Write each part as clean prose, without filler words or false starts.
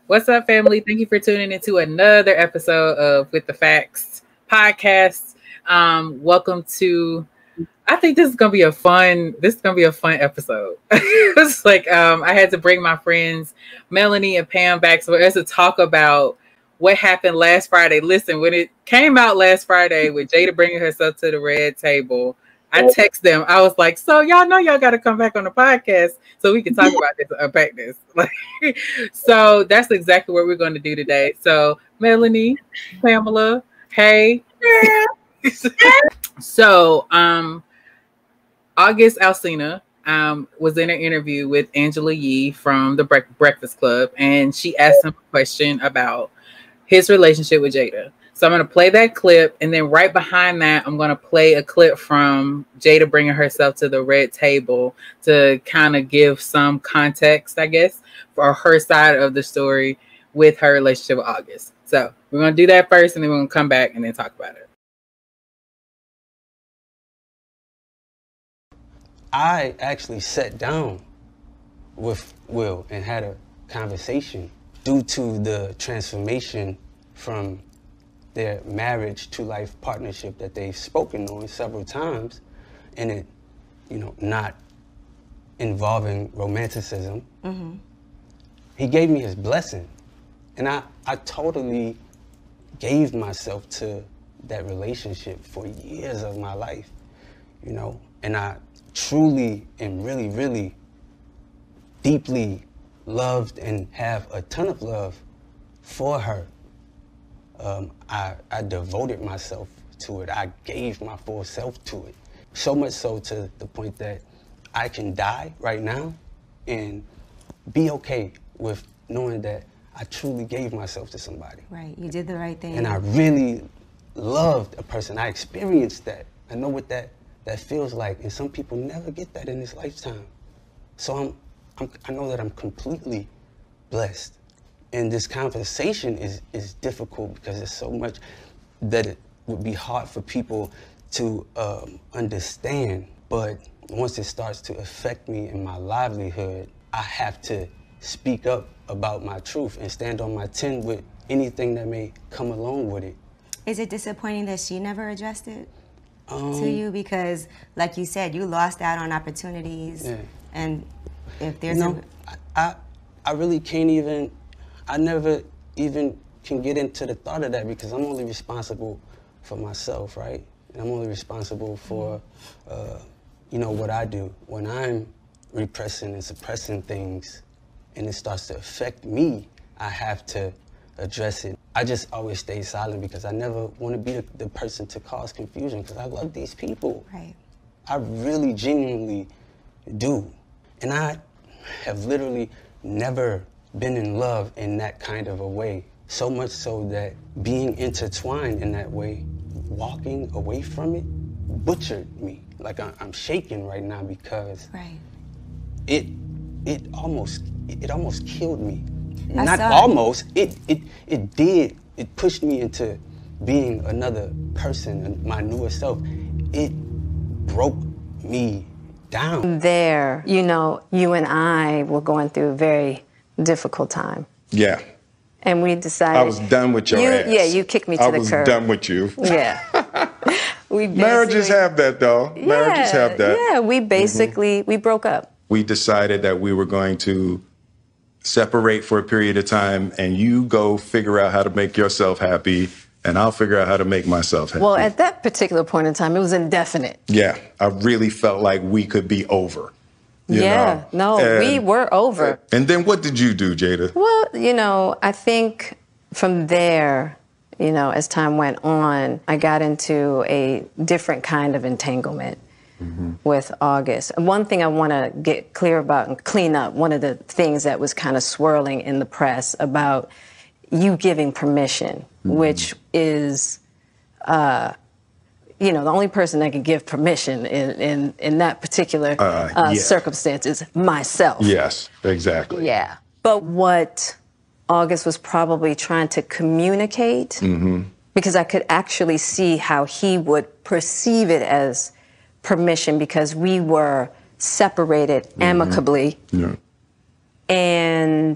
What's up, family? Thank you for tuning into another episode of With the Facts podcast. Welcome to. I think this is gonna be a fun. This is gonna be a fun episode. It's like I had to bring my friends Melanie and Pam back so as to talk about what happened last Friday. Listen, when it came out last Friday with Jada bringing herself to the red table, I text them. I was like, "So y'all know y'all got to come back on the podcast so we can talk about this, unpack this." So that's exactly what we're going to do today. So Melanie, Pamela, hey. So August Alsina was in an interview with Angela Yee from the Breakfast Club, and she asked him a question about his relationship with Jada. So I'm going to play that clip, and then right behind that, I'm going to play a clip from Jada bringing herself to the red table to kind of give some context, I guess, for her side of the story with her relationship with August. So we're going to do that first, and then we're going to come back and then talk about it. I actually sat down with Will and had a conversation due to the transformation from their marriage to life partnership that they've spoken on several times, and it, not involving romanticism. Mm-hmm. He gave me his blessing, and I totally gave myself to that relationship for years of my life, and I truly and really, really deeply loved and have a ton of love for her. I devoted myself to it. I gave my full self to it. So much so to the point that I can die right now and be okay with knowing that I truly gave myself to somebody. Right, you did the right thing. And I really loved a person. I experienced that. I know what that feels like, and some people never get that in this lifetime. So I know that I'm completely blessed. And this conversation is difficult because there's so much that it would be hard for people to understand. But once it starts to affect me in my livelihood, I have to speak up about my truth and stand on my 10 with anything that may come along with it. Is it disappointing that she never addressed it to you? Because, like you said, you lost out on opportunities. Yeah. And if there's I really can't even. I never even can get into the thought of that because I'm only responsible for myself, right? And I'm only responsible for, what I do. When I'm repressing and suppressing things and it starts to affect me, I have to address it. I just always stay silent because I never want to be the person to cause confusion because I love these people. Right. I really genuinely do. And I have literally never been in love in that kind of a way. So much so that being intertwined in that way, walking away from it, butchered me. Like I'm shaking right now because it almost killed me. Not almost, it did. It pushed me into being another person, my newer self. It broke me down. There, you and I were going through a very difficult time. Yeah. And we decided... I was done with your ass. Yeah, you kicked me to the curb. I was done with you. Yeah. Marriages have that, though. Yeah, Marriages have that. Yeah, we basically, we broke up. We decided that we were going to separate for a period of time, and you go figure out how to make yourself happy, and I'll figure out how to make myself happy. Well, at that particular point in time, it was indefinite. Yeah, I really felt like we could be over. We were over. And then what did you do, Jada? Well, I think from there, as time went on, I got into a different kind of entanglement with August. And one thing I want to get clear about and clean up, one of the things that was kind of swirling in the press about you giving permission, which is, the only person that can give permission in that particular circumstance is myself. Yes, exactly. Yeah. But what August was probably trying to communicate, because I could actually see how he would perceive it as permission because we were separated amicably. Yeah. And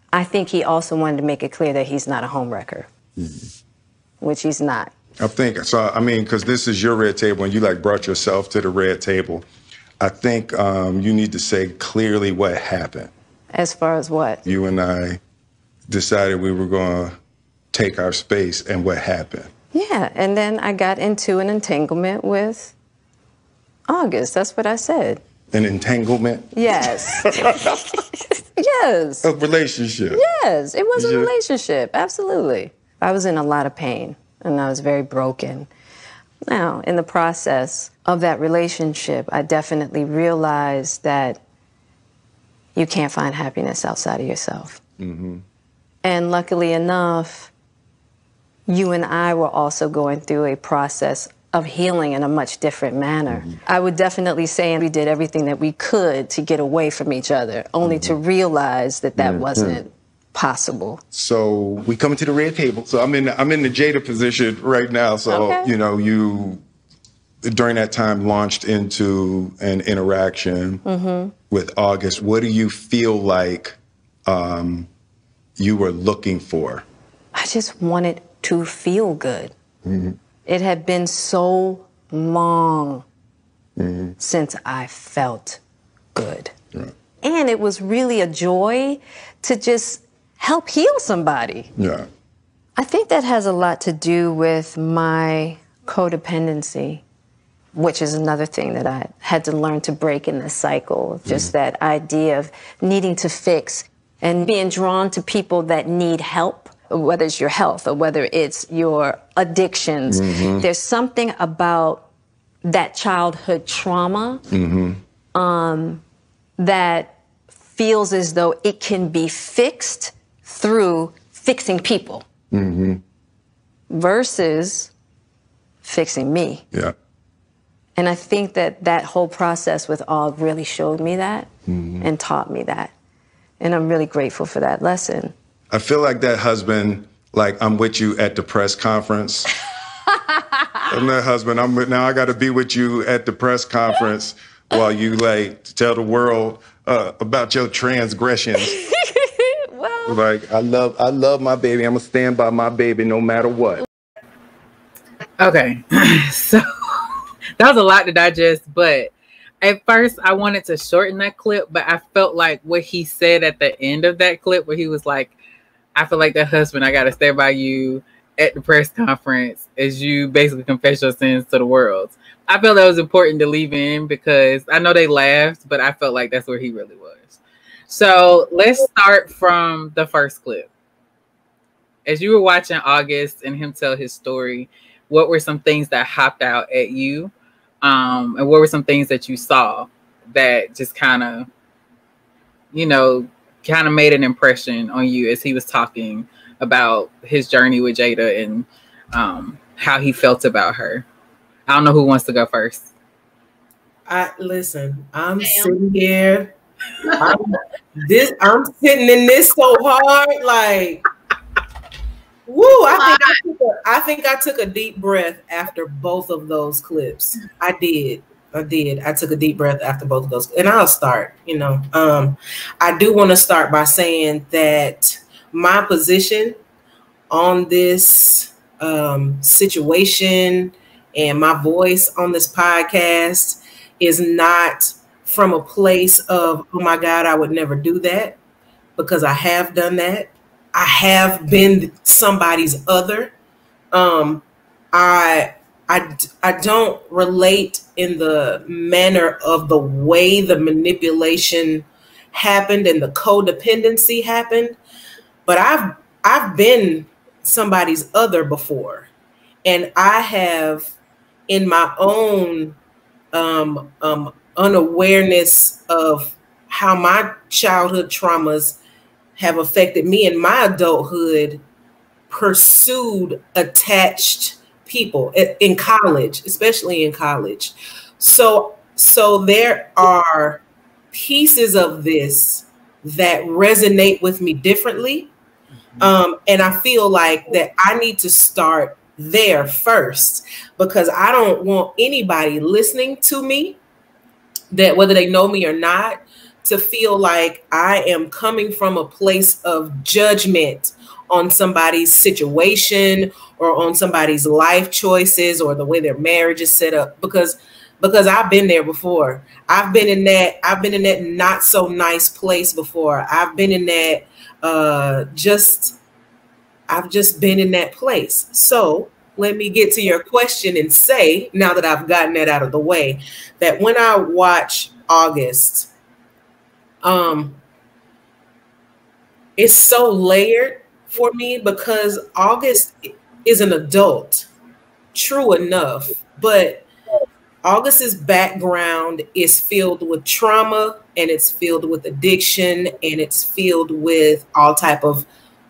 I think he also wanted to make it clear that he's not a homewrecker, which he's not. I think so. I mean, because this is your red table, and you like brought yourself to the red table. I think you need to say clearly what happened. As far as what? You and I decided we were going to take our space, and what happened. Yeah, and then I got into an entanglement with August. That's what I said. An entanglement? Yes. Yes. A relationship? Yes, it was a relationship, absolutely. I was in a lot of pain, and I was very broken. Now, in the process of that relationship, I definitely realized that you can't find happiness outside of yourself. Mm-hmm. And luckily enough, you and I were also going through a process of healing in a much different manner. Mm-hmm. I would definitely say we did everything that we could to get away from each other, only to realize that that wasn't possible. So we come to the red table. So I'm in the Jada position right now. So, you know, you during that time launched into an interaction with August. What do you feel like you were looking for? I just wanted to feel good. It had been so long since I felt good. Right. And it was really a joy to just help heal somebody. Yeah. I think that has a lot to do with my codependency, which is another thing that I had to learn to break in this cycle. Just that idea of needing to fix and being drawn to people that need help, whether it's your health or whether it's your addictions. There's something about that childhood trauma that feels as though it can be fixed through fixing people versus fixing me. Yeah. And I think that that whole process with Og really showed me that and taught me that. And I'm really grateful for that lesson. I feel like that husband, like I'm with you at the press conference. I'm that husband. Now I got to be with you at the press conference while you like tell the world about your transgressions. Well, like I love my baby. I'm gonna stand by my baby no matter what. Okay, so that was a lot to digest, but at first I wanted to shorten that clip, but I felt like what he said at the end of that clip, where he was like, I feel like that husband, I got to stand by you at the press conference as you basically confess your sins to the world. I felt that was important to leave in because I know they laughed, but I felt like that's where he really was. So let's start from the first clip. As you were watching August and him tell his story, what were some things that hopped out at you? And what were some things that you saw that just kind of, you know, kind of made an impression on you as he was talking about his journey with Jada and how he felt about her? I don't know who wants to go first. Listen, I'm sitting here. I'm sitting in this so hard, like, woo! I think I took a deep breath after both of those clips. I did. I took a deep breath after both of those, and I'll start. You know, I do want to start by saying that my position on this situation and my voice on this podcast is not from a place of, oh my God, I would never do that, because I have done that. I have been somebody's other. I don't relate in the manner of the way the manipulation happened and the codependency happened, but I've been somebody's other before, and I have, in my own unawareness of how my childhood traumas have affected me in my adulthood, pursued attached people in college, especially in college. So there are pieces of this that resonate with me differently. And I feel like that I need to start there first, because I don't want anybody listening to me, that whether they know me or not, to feel like I am coming from a place of judgment on somebody's situation or on somebody's life choices or the way their marriage is set up, because I've been there before. I've been in that not so nice place before. I've been in that I've just been in that place. So let me get to your question and say, now that I've gotten that out of the way, that when I watch August, it's so layered for me because August is an adult, true enough, but August's background is filled with trauma, and it's filled with addiction, and it's filled with all type of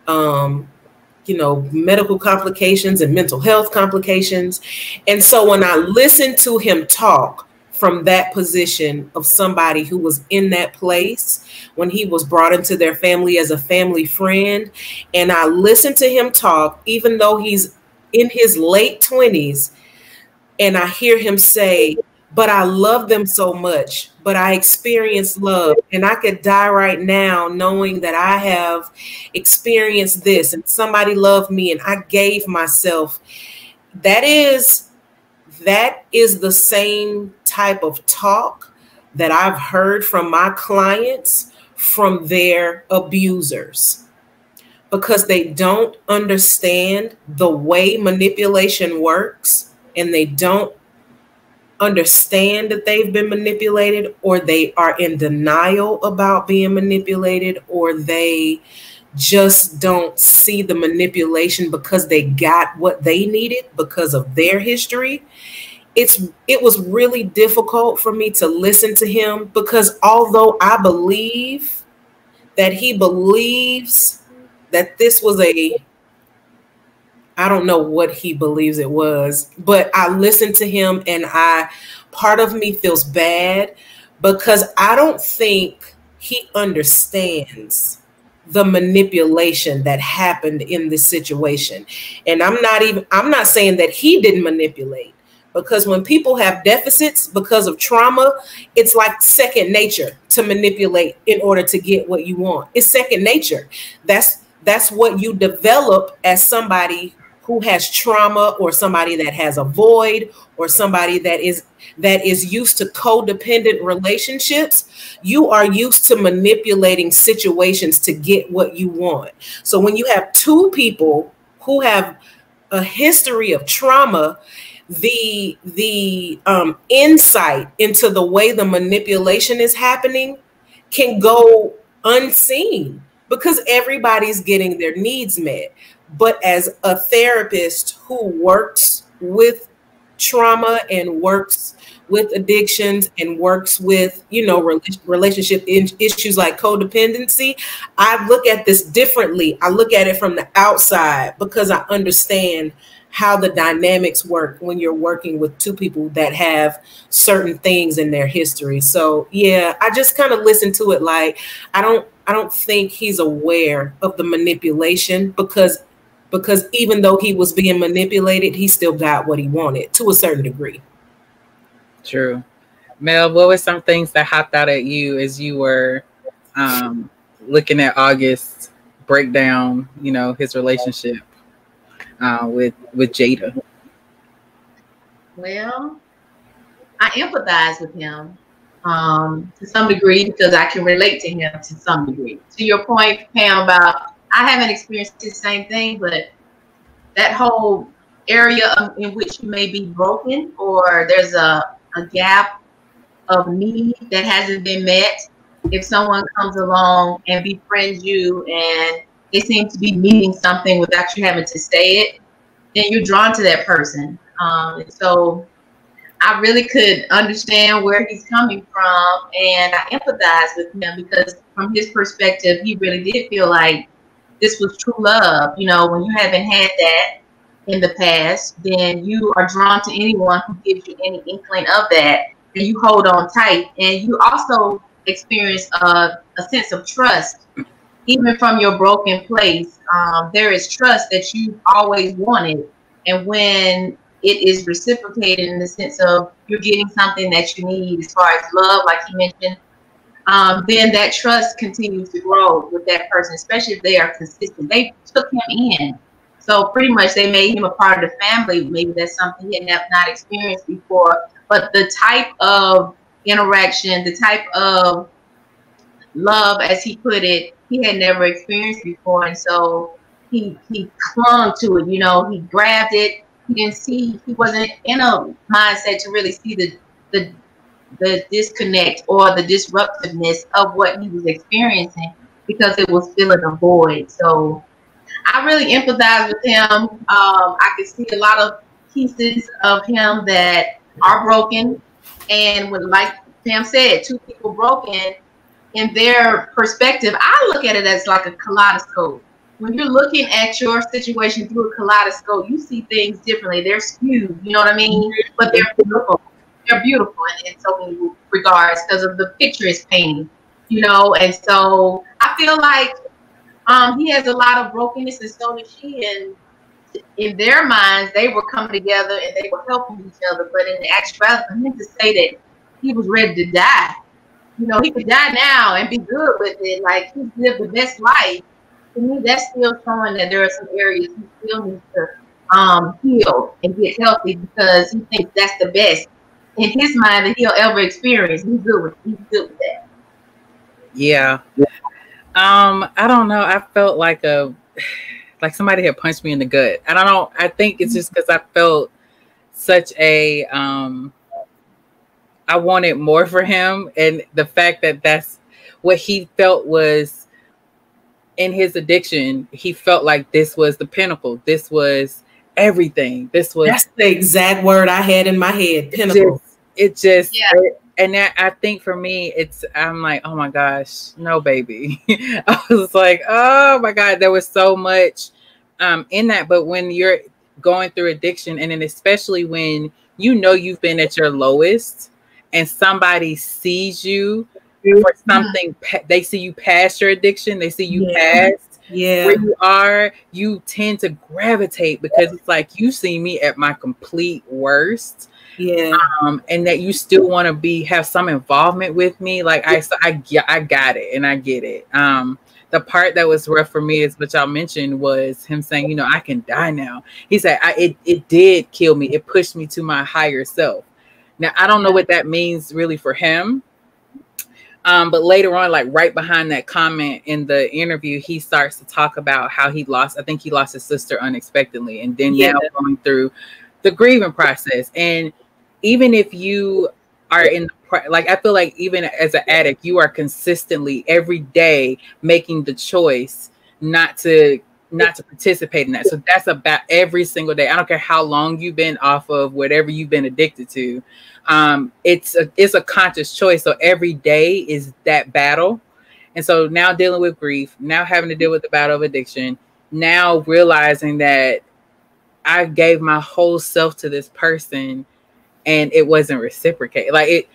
medical complications and mental health complications. And so when I listen to him talk from that position of somebody who was in that place when he was brought into their family as a family friend, and I listen to him talk, even though he's in his late 20s, and I hear him say, but I love them so much, but I experienced love, and I could die right now knowing that I have experienced this and somebody loved me and I gave myself. That is the same type of talk that I've heard from my clients from their abusers, because they don't understand the way manipulation works, and they don't understand that they've been manipulated, or they are in denial about being manipulated, or they just don't see the manipulation because they got what they needed because of their history. It was really difficult for me to listen to him, because although I believe that he believes that this was I don't know what he believes it was, but I listened to him, and part of me feels bad because I don't think he understands the manipulation that happened in this situation. And I'm not saying that he didn't manipulate, because when people have deficits because of trauma, it's like second nature to manipulate in order to get what you want. It's second nature. That's what you develop as somebody who has trauma, or somebody that has a void, or somebody that is used to codependent relationships. You are used to manipulating situations to get what you want. So when you have two people who have a history of trauma, the insight into the way the manipulation is happening can go unseen, because everybody's getting their needs met. But as a therapist who works with trauma and works with addictions and works with, relationship issues like codependency, I look at this differently. I look at it from the outside, because I understand how the dynamics work when you're working with two people that have certain things in their history. So yeah, I just kind of listen to it like I don't think he's aware of the manipulation, because even though he was being manipulated, he still got what he wanted to a certain degree. True. Mel, what were some things that hopped out at you as you were looking at August break down, his relationship with Jada? Well, I empathize with him to some degree, because I can relate to him to some degree. To your point, Pam, about I haven't experienced the same thing, but that whole area in which you may be broken, or there's a gap of need that hasn't been met. If someone comes along and befriends you and they seem to be meeting something without you having to say it, then you're drawn to that person. So I really could understand where he's coming from, and I empathize with him, because from his perspective, he really did feel like this was true love. When you haven't had that in the past, then you are drawn to anyone who gives you any inkling of that, and you hold on tight. And you also experience a sense of trust, even from your broken place. There is trust that you've always wanted, and when it is reciprocated in the sense of you're getting something that you need as far as love, like you mentioned, then that trust continues to grow with that person, especially if they are consistent. They took him in. So pretty much they made him a part of the family. Maybe that's something he had not experienced before. But the type of interaction, the type of love, as he put it, he had never experienced before. And so he clung to it, he grabbed it. He wasn't in a mindset to really see the disconnect or the disruptiveness of what he was experiencing, because it was filling a void. So I really empathize with him. I can see a lot of pieces of him that are broken, and when, like Pam said, two people broken in their perspective, I look at it as like a kaleidoscope. When you're looking at your situation through a kaleidoscope, you see things differently. They're skewed, you know what I mean? But they're beautiful. They're beautiful in so many regards because of the picture it's painting, And so I feel like he has a lot of brokenness, and so does she. And in their minds, they were coming together and they were helping each other. But in actuality, for him to say that he was ready to die, he could die now and be good with it. Like, he lived the best life. To me, that's still showing that there are some areas he still needs to heal and get healthy, because he thinks that's the best in his mind that he'll ever experience. He's good with that. Yeah. I don't know. I felt like somebody had punched me in the gut. I don't know. I think it's just because I felt such a I wanted more for him, and the fact that that's what he felt was in his addiction. He felt like this was the pinnacle. This was everything. That's the exact word I had in my head. Pinnacle. And that, I think for me, I'm like, oh my gosh, no, baby. I was like, oh my God, there was so much in that. But when you're going through addiction, and then especially when you've been at your lowest, and somebody sees you for something, they see you past your addiction, they see you past where you are, you tend to gravitate, because it's like, you see me at my complete worst. And that you still want to have some involvement with me. Like, I got it, and I get it. The part that was rough for me is what y'all mentioned, was him saying, I can die now. He said, it did kill me. It pushed me to my higher self. Now, I don't know what that means really for him. But later on, like right behind that comment in the interview, he starts to talk about how he lost his sister unexpectedly. And then now going through the grieving process. And even if you are I feel like even as an addict, you are consistently every day making the choice not to participate in that. So that's about every single day. I don't care how long you've been off of whatever you've been addicted to. It's a conscious choice. So every day is that battle. And so now dealing with grief, now having to deal with the battle of addiction, now realizing that I gave my whole self to this person and it wasn't reciprocated.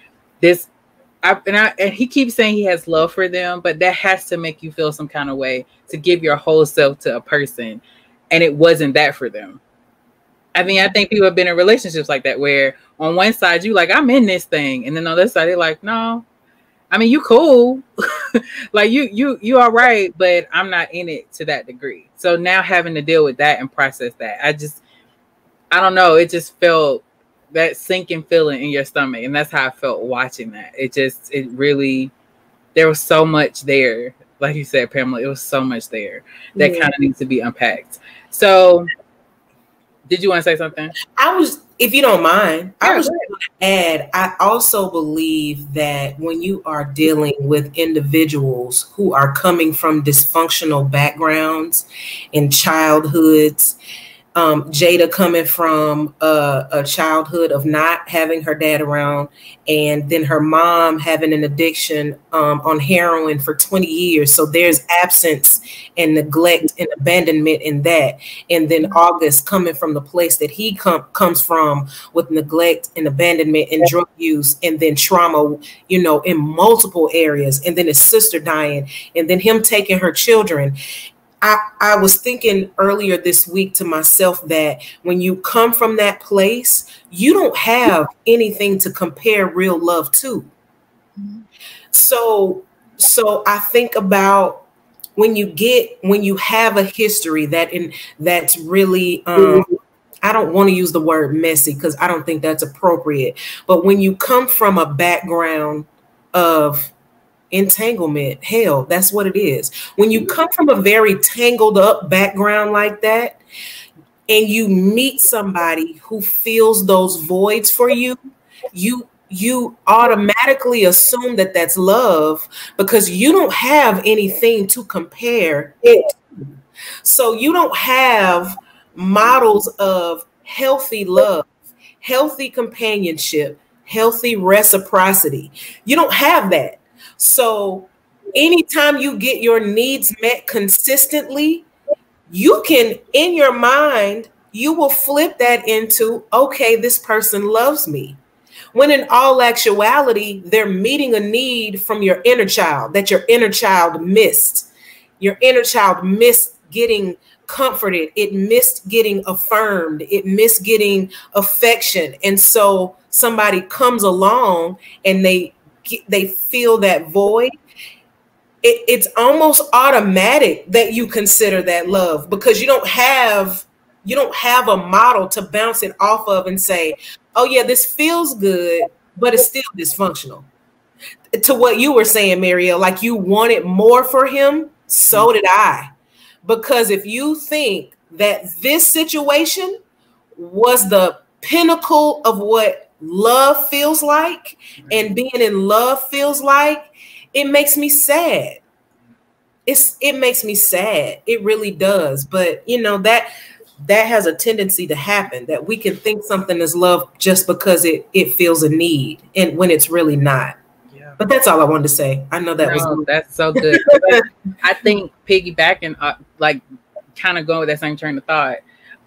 And he keeps saying he has love for them, but that has to make you feel some kind of way to give your whole self to a person. And it wasn't that for them. I mean, I think people have been in relationships like that, where on one side you like, I'm in this thing. And then on the other side, they're like, no, I mean, you cool. Like you all right, but I'm not in it to that degree. So now having to deal with that and process that, I don't know. It just felt that sinking feeling in your stomach. And that's how I felt watching that. It really, there was so much there. Like you said, Pamela, it was so much there that kind of needs to be unpacked. So did you want to say something? If you don't mind, I was going to add, I also believe that when you are dealing with individuals who are coming from dysfunctional backgrounds in childhoods, Jada coming from a childhood of not having her dad around, and then her mom having an addiction on heroin for 20 years. So there's absence and neglect and abandonment in that. And then August coming from the place that he comes from, with neglect and abandonment and drug use, and then trauma, in multiple areas. And then his sister dying, and then him taking her children. I was thinking earlier this week to myself that when you come from that place, you don't have anything to compare real love to. So I think about when you have a history that's really I don't want to use the word messy because I don't think that's appropriate. But when you come from a background of entanglement, hell, that's what it is. When you come from a very tangled up background like that, and you meet somebody who fills those voids for you, you automatically assume that that's love because you don't have anything to compare it to. So you don't have models of healthy love, healthy companionship, healthy reciprocity. You don't have that. So anytime you get your needs met consistently, you can, in your mind, you will flip that into, okay, this person loves me. When in all actuality, they're meeting a need from your inner child that your inner child missed. Your inner child missed getting comforted. It missed getting affirmed. It missed getting affection. And so somebody comes along and they fill that void. It's almost automatic that you consider that love because you don't have a model to bounce it off of and say, oh yeah, this feels good, but it's still dysfunctional. To what you were saying, Marielle, like you wanted more for him, so did I. Because if you think that this situation was the pinnacle of what love feels like and being in love feels like, it makes me sad. It makes me sad. It really does. But you know, that has a tendency to happen, that we can think something is love just because it feels a need and when it's really not. Yeah. But that's all I wanted to say. I know that's so good. I think piggybacking, like kind of going with that same train of thought,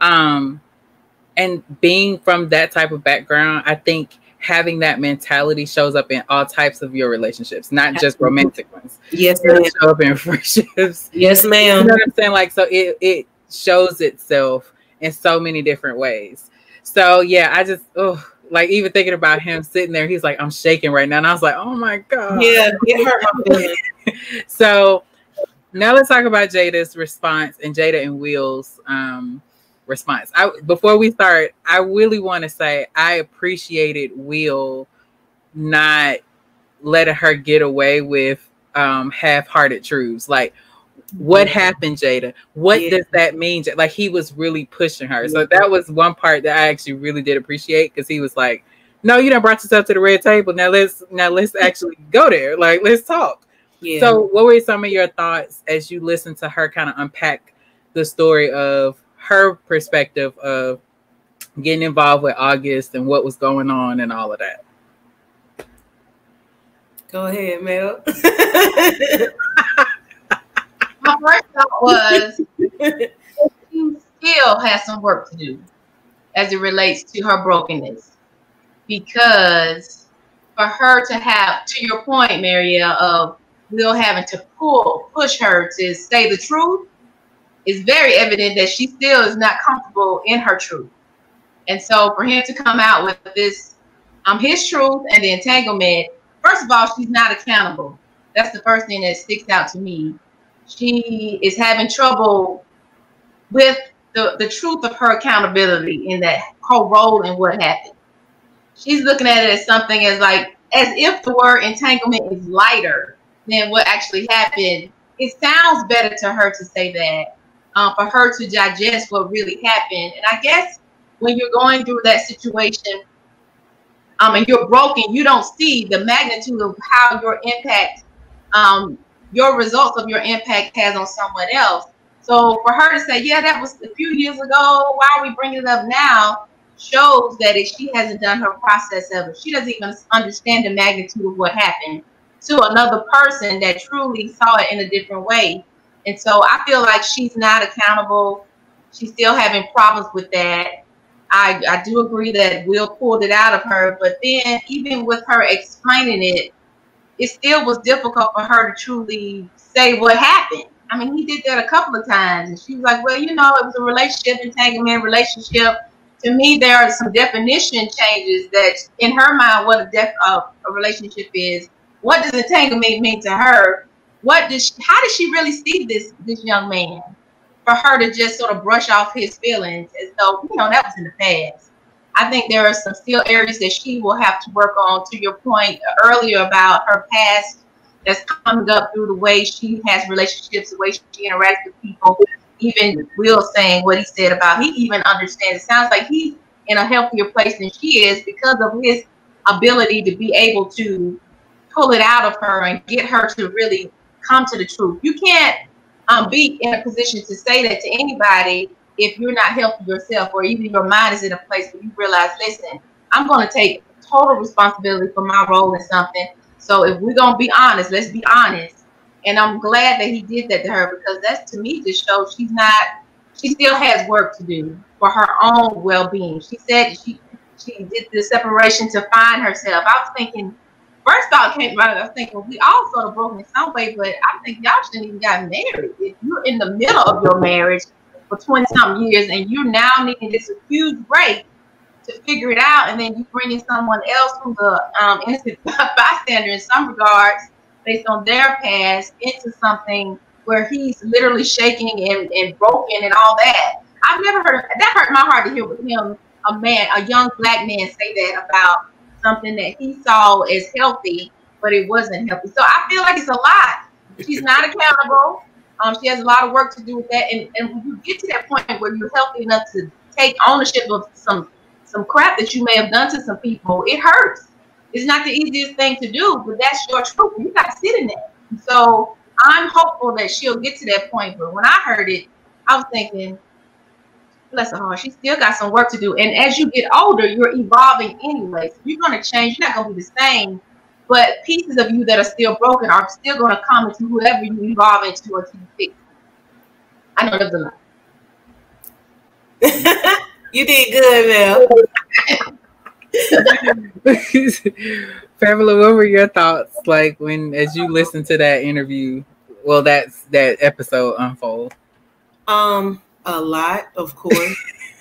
and being from that type of background, I think having that mentality shows up in all types of your relationships, not just romantic ones. Yes, ma'am. It show up in friendships. Yes, ma'am. You know what I'm saying? Like, so it shows itself in so many different ways. So yeah, I just like even thinking about him sitting there, he's like, I'm shaking right now. And I was like, oh my God. Yeah, it hurt my feelings. So now let's talk about Jada's response and Jada and Will's response. Before we start, I really want to say I appreciated Will not letting her get away with half-hearted truths. Like, what happened, Jada? What does that mean? Like, he was really pushing her. So that was one part that I actually really did appreciate, because he was like, no, you done brought yourself to the red table. Now let's actually go there. Like, let's talk. Yeah. So what were some of your thoughts as you listened to her kind of unpack the story of her perspective of getting involved with August and what was going on and all of that? Go ahead, Mel. My first thought was she still has some work to do as it relates to her brokenness, because for her to have, to your point, Marielle, of Will having to push her to say the truth, is very evident that she still is not comfortable in her truth. And so for him to come out with this, his truth and the entanglement, first of all, she's not accountable. That's the first thing that sticks out to me. She is having trouble with the truth of her accountability in that her role in what happened. She's looking at it as something as if the word entanglement is lighter than what actually happened. It sounds better to her to say that, for her to digest what really happened. And I guess when you're going through that situation, and you're broken, you don't see the magnitude of how your impact, your results of your impact has on someone else. So for her to say, yeah, that was a few years ago, why are we bringing it up now, shows that if she hasn't done her process of it, she doesn't even understand the magnitude of what happened to another person that truly saw it in a different way. And so I feel like she's not accountable. She's still having problems with that. I do agree that Will pulled it out of her, but then even with her explaining it, it still was difficult for her to truly say what happened. I mean, he did that a couple of times, and she was like, well, you know, it was a relationship, entanglement relationship. To me, there are some definition changes that in her mind, what a relationship is what does entanglement mean to her? How does she really see this young man? For her to just sort of brush off his feelings as though, that was in the past. I think there are some still areas that she will have to work on, to your point earlier about her past that's coming up through the way she has relationships, the way she interacts with people. Even Will saying what he said about he even understands. It sounds like he's in a healthier place than she is because of his ability to be able to pull it out of her and get her to really come to the truth. You can't be in a position to say that to anybody if you're not healthy yourself, or even your mind is in a place where you realize, listen, I'm going to take total responsibility for my role in something. So if we're going to be honest, let's be honest. And I'm glad that he did that to her, because that to me just shows she still has work to do for her own well-being. She said she did the separation to find herself. I was thinking, first thought came right. I was thinking we all sort of broken in some way, but I think y'all shouldn't even got married. If you're in the middle of your marriage for 20-something years and you're now needing this huge break to figure it out, and then you bring in someone else who's a innocent bystander in some regards, based on their past, into something where he's literally shaking and broken and all that. I've never heard that. Hurt my heart to hear with him, a young black man, say that about something that he saw as healthy, but it wasn't healthy. So I feel like it's a lot. She's not accountable. She has a lot of work to do with that. And when you get to that point where you're healthy enough to take ownership of some crap that you may have done to some people, it hurts. It's not the easiest thing to do, but that's your truth. You got to sit in that. So I'm hopeful that she'll get to that point. But when I heard it, I was thinking, bless her heart, she still got some work to do. And as you get older, you're evolving anyway. So you're going to change. You're not going to be the same. But pieces of you that are still broken are still going to come into whoever you evolve into until you fix. I know there's a lot. You did good, Mel. Pamela, what were your thoughts like as you listened to that interview? Well, that episode unfold. A lot, of course.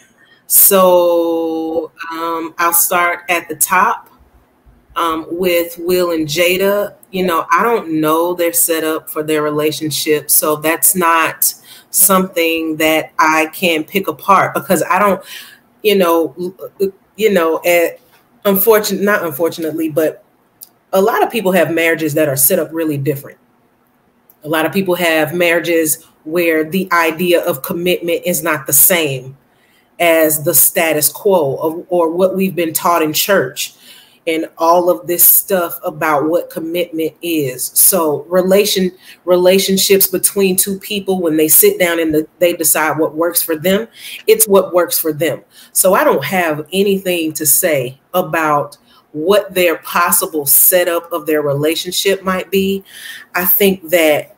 So I'll start at the top with Will and Jada. I don't know their setup for their relationship, so that's not something that I can pick apart, because I don't, not unfortunately, but a lot of people have marriages that are set up really different. A lot of people have marriages where the idea of commitment is not the same as the status quo or what we've been taught in church and all of this stuff about what commitment is. So relationships between two people, when they sit down and they decide what works for them, it's what works for them. So I don't have anything to say about what their possible setup of their relationship might be. I think that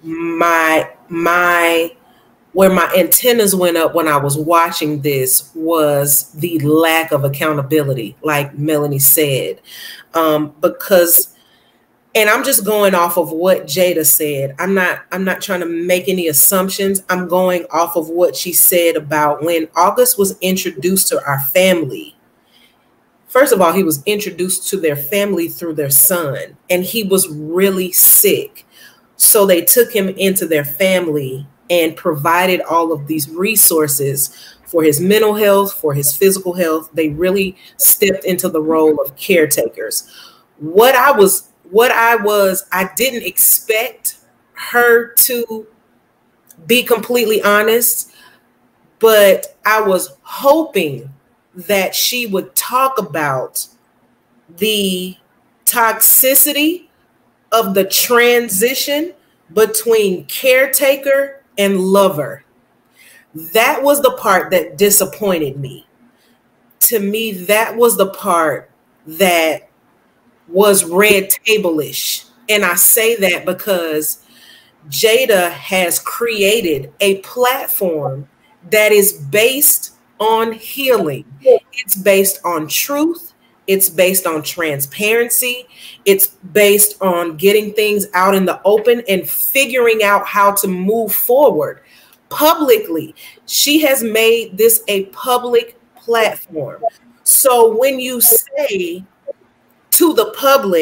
where my antennas went up when I was watching this was the lack of accountability, like Melanie said, because, and I'm just going off of what Jada said. I'm not trying to make any assumptions. I'm going off of what she said about when August was introduced to our family. First of all, he was introduced to their family through their son, and he was really sick. So they took him into their family and provided all of these resources for his mental health, for his physical health. They really stepped into the role of caretakers. I didn't expect her to be completely honest, but I was hoping that she would talk about the toxicity of the transition between caretaker and lover. That was the part that disappointed me. To me, that was the part that was red table-ish. And I say that because Jada has created a platform that is based on healing. It's based on truth. It's based on transparency. It's based on getting things out in the open and figuring out how to move forward publicly. She has made this a public platform. So when you say to the public,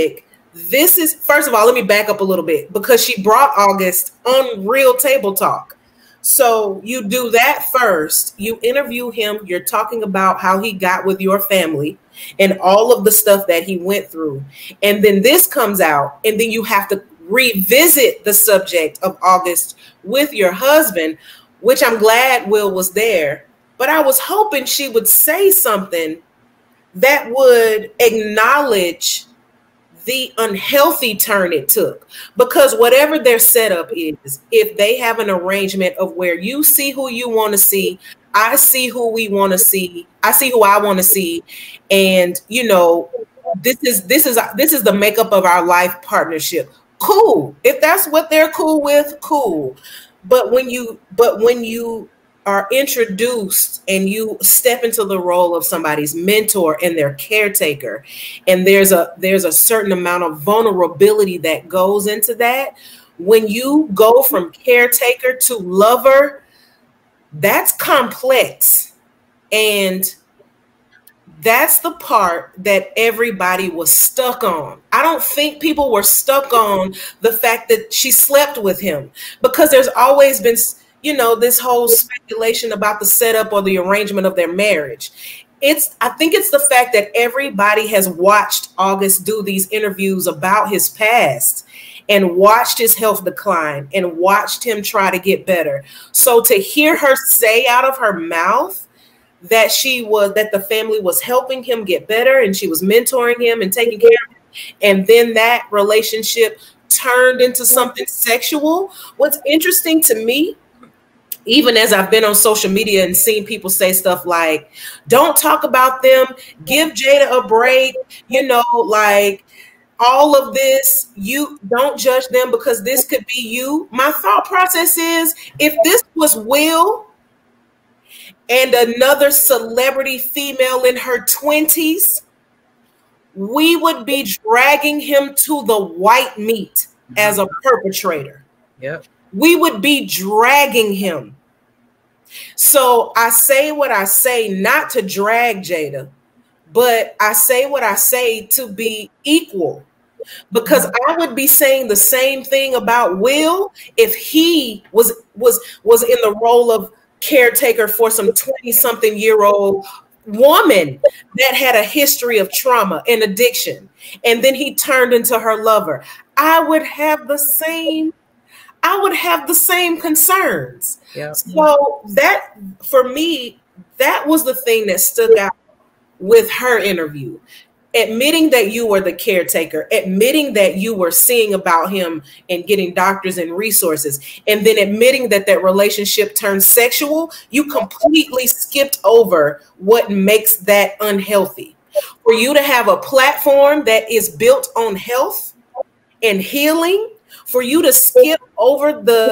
This is, first of all, let me back up a little bit, because she brought August on Real Table Talk. So you do that first. You interview him. You're talking about how he got with your family and all of the stuff that he went through. And then this comes out, and then you have to revisit the subject of August with your husband, which I'm glad Will was there. But I was hoping she would say something that would acknowledge the unhealthy turn it took, because whatever their setup is, if they have an arrangement of where you see who you want to see, I see who we want to see, I see who I want to see, and you know, this is the makeup of our life partnership. Cool. If that's what they're cool with, cool. But when you are introduced and you step into the role of somebody's mentor and their caretaker, and there's a certain amount of vulnerability that goes into that. When you go from caretaker to lover, that's complex. And that's the part that everybody was stuck on. I don't think people were stuck on the fact that she slept with him, because there's always been, you know, this whole speculation about the setup or the arrangement of their marriage. I think it's the fact that everybody has watched August do these interviews about his past and watched his health decline and watched him try to get better. So to hear her say out of her mouth that the family was helping him get better and she was mentoring him and taking care of him, and then that relationship turned into something sexual. What's interesting to me, even as I've been on social media and seen people say stuff like, don't talk about them, give Jada a break, you know, like all of this, you don't judge them because this could be you. My thought process is, if this was Will and another celebrity female in her 20s, we would be dragging him to the white meat as a perpetrator. Yep. We would be dragging him. So I say what I say not to drag Jada, but I say what I say to be equal, because I would be saying the same thing about Will if he was in the role of caretaker for some 20-something-year-old woman that had a history of trauma and addiction, and then he turned into her lover. I would have the same concerns. Yep. So that, for me, that was the thing that stood out with her interview. Admitting that you were the caretaker, admitting that you were seeing about him and getting doctors and resources, and then admitting that that relationship turned sexual. You completely skipped over what makes that unhealthy. For you to have a platform that is built on health and healing, for you to skip over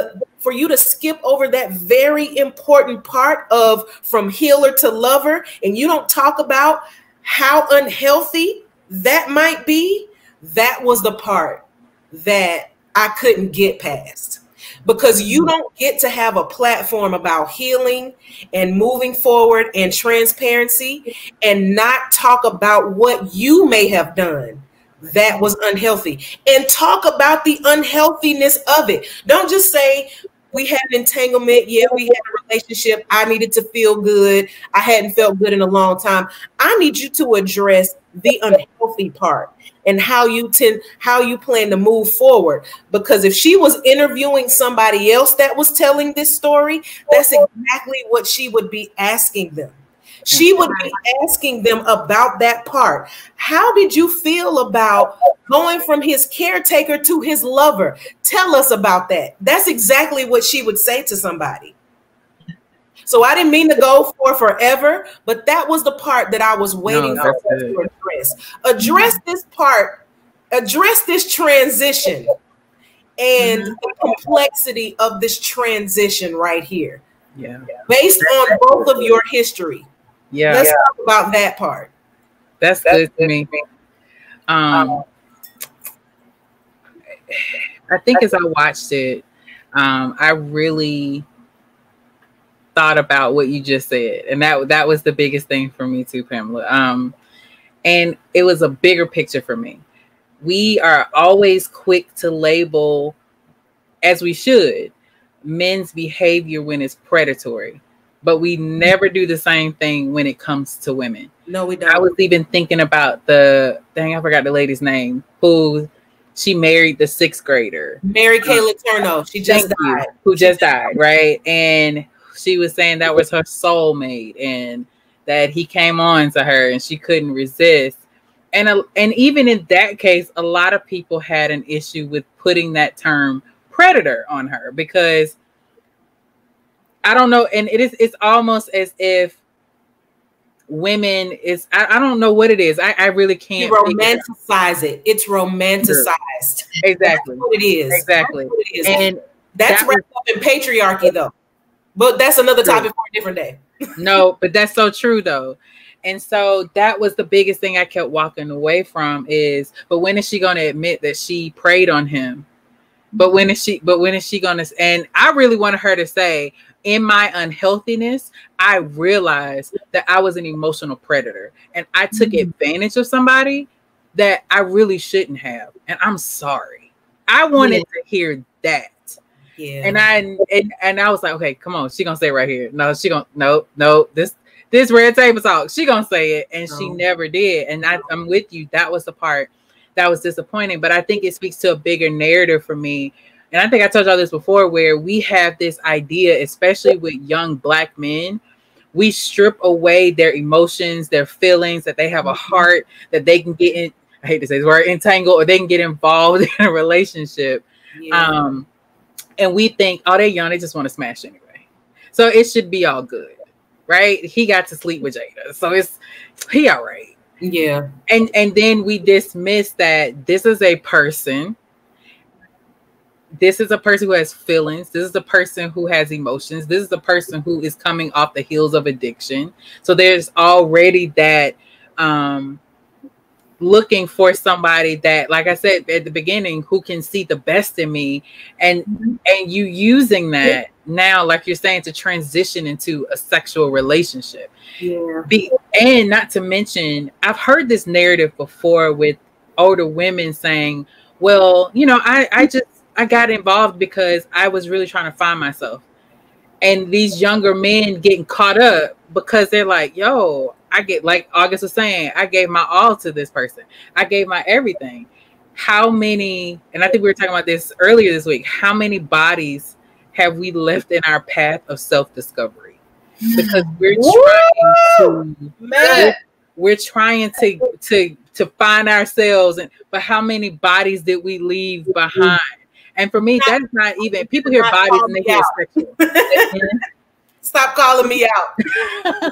that very important part of from healer to lover, and you don't talk about how unhealthy that might be, that was the part that I couldn't get past. Because you don't get to have a platform about healing and moving forward and transparency and not talk about what you may have done that was unhealthy, and talk about the unhealthiness of it. Don't just say, we had an entanglement. Yeah, we had a relationship. I needed to feel good. I hadn't felt good in a long time. I need you to address the unhealthy part and how you plan to move forward. Because if she was interviewing somebody else that was telling this story, that's exactly what she would be asking them. She would be asking them about that part. How did you feel about going from his caretaker to his lover? Tell us about that. That's exactly what she would say to somebody. So I didn't mean to go for forever, but that was the part that I was waiting for her to address. Address this part, address this transition and the complexity of this transition right here. Yeah. Based on both of your history. Yeah. Let's talk about that part. That's good to me. I think as I watched it, I really thought about what you just said. And that was the biggest thing for me too, Pamela. And it was a bigger picture for me. we are always quick to label, as we should, men's behavior when it's predatory, but we never do the same thing when it comes to women. No, we don't. I was even thinking about I forgot the lady's name, who she married the 6th grader. Mary Kay Letourneau. She just died. Who just died, right? And she was saying that was her soulmate and that he came on to her and she couldn't resist. And even in that case, a lot of people had an issue with putting that term predator on her, because I don't know, and it's almost as if women is, I don't know what it is. I really can't. You romanticize it. It's romanticized. Exactly. That's what it is. Exactly. That's what it is. And that's wrapped up in patriarchy, though. But that's another topic for a different day. No, but that's so true, though. And so that was the biggest thing I kept walking away from is, but when is she going to admit that she preyed on him? But when is she going to, and I really wanted her to say, in my unhealthiness, I realized that I was an emotional predator and I took advantage of somebody that I really shouldn't have. And I'm sorry. I wanted to hear that. Yeah. And I was like, okay, come on. She gonna say it right here. No, she gonna, no, this red table talk. She gonna say it. And she never did. And I'm with you. That was the part that was disappointing. But I think it speaks to a bigger narrative for me. And I think I told y'all this before, where we have this idea, especially with young Black men, we strip away their emotions, their feelings, that they have a heart, that they can get in, I hate to say this word, entangled, or they can get involved in a relationship. Yeah. And we think, oh, they're young, they just want to smash anyway. So it should be all good, right? He got to sleep with Jada, so he all right. Yeah. And then we dismiss that this is a person. This is a person who has feelings. This is a person who has emotions. This is a person who is coming off the heels of addiction. So there's already that looking for somebody that, like I said at the beginning, who can see the best in me, and you using that now, like you're saying, to transition into a sexual relationship. Yeah. And not to mention, I've heard this narrative before with older women saying, well, I got involved because I was really trying to find myself. And these younger men getting caught up because they're like, yo, like August was saying, I gave my all to this person. I gave my everything. How many, and I think we were talking about this earlier this week, how many bodies have we left in our path of self-discovery? Because we're trying to find ourselves, but how many bodies did we leave behind? And for me, that's not even, people hear bodies and they hear sexual. Stop calling me out.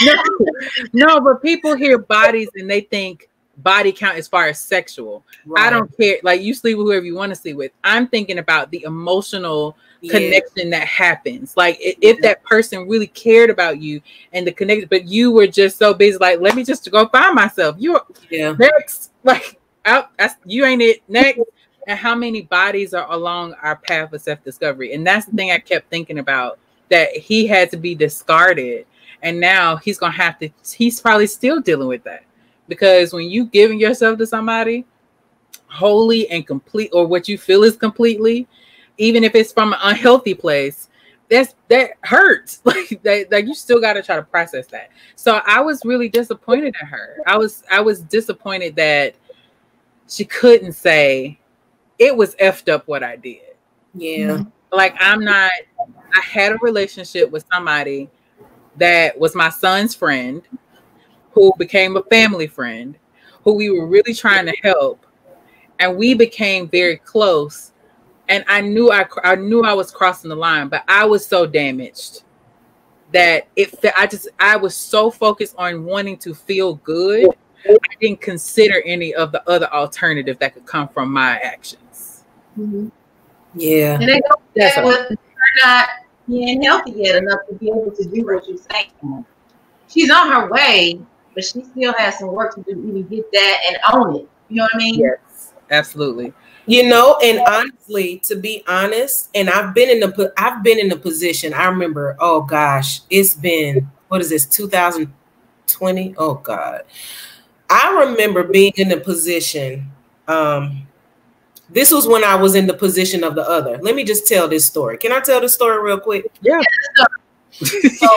No, but people hear bodies and they think body count as far as sexual. Right. I don't care. Like, you sleep with whoever you want to sleep with. I'm thinking about the emotional connection that happens. Like, if that person really cared about you and the connection, but you were just so busy, like, let me just go find myself. You're next. Like, you ain't it. Next. And how many bodies are along our path of self-discovery? And that's the thing I kept thinking about, that he had to be discarded. And now he's probably still dealing with that. Because when you giving yourself to somebody wholly and complete, or what you feel is completely, even if it's from an unhealthy place, that hurts. Like you still got to try to process that. So I was really disappointed in her. I was disappointed that she couldn't say, it was effed up what I did. Yeah. Like, I had a relationship with somebody that was my son's friend, who became a family friend, who we were really trying to help. And we became very close. And I knew I was crossing the line, but I was so damaged that I was so focused on wanting to feel good. I didn't consider any of the other alternative that could come from my actions. Mm-hmm. Yeah. And they don't say what they're not being healthy yet enough to be able to do what you're saying. She's on her way, but she still has some work to do to even get that and own it. You know what I mean? Yes, absolutely. And honestly, to be honest, and I've been in the position. I remember, oh gosh, it's been, what is this, 2020? Oh God. I remember being in the position This was when I was in the position of the other. Let me just tell this story. Can I tell this story real quick? Yeah. So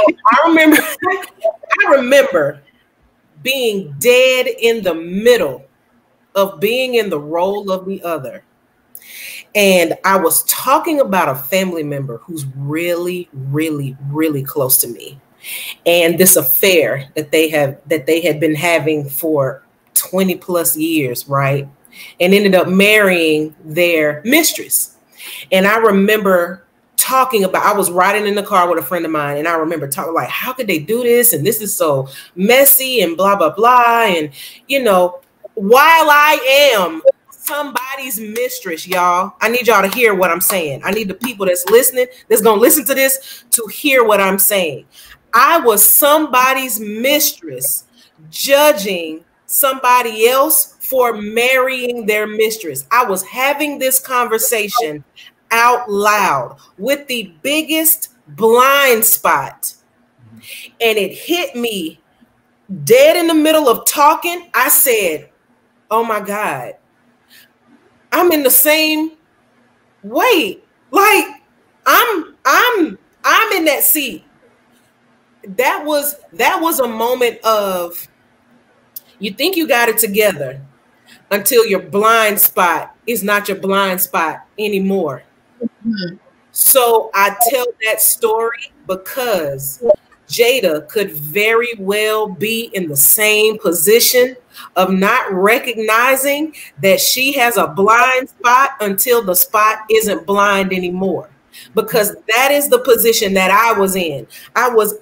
I remember being dead in the middle of being in the role of the other. And I was talking about a family member who's really, really, really close to me. And this affair that they had been having for 20 plus years, right? And ended up marrying their mistress. And I remember talking about, I was riding in the car with a friend of mine, and I remember talking like, how could they do this? And this is so messy and blah, blah, blah. And, you know, while I am somebody's mistress, y'all, I need y'all to hear what I'm saying. I need the people that's listening, that's going to listen to this, to hear what I'm saying. I was somebody's mistress judging somebody else for marrying their mistress. I was having this conversation out loud with the biggest blind spot. And it hit me dead in the middle of talking. I said, oh my God, I'm in the same way. Like I'm in that seat. That was a moment of, you think you got it together until your blind spot is not your blind spot anymore. Mm-hmm. So I tell that story because Jada could very well be in the same position of not recognizing that she has a blind spot until the spot isn't blind anymore. Because that is the position that I was in. I was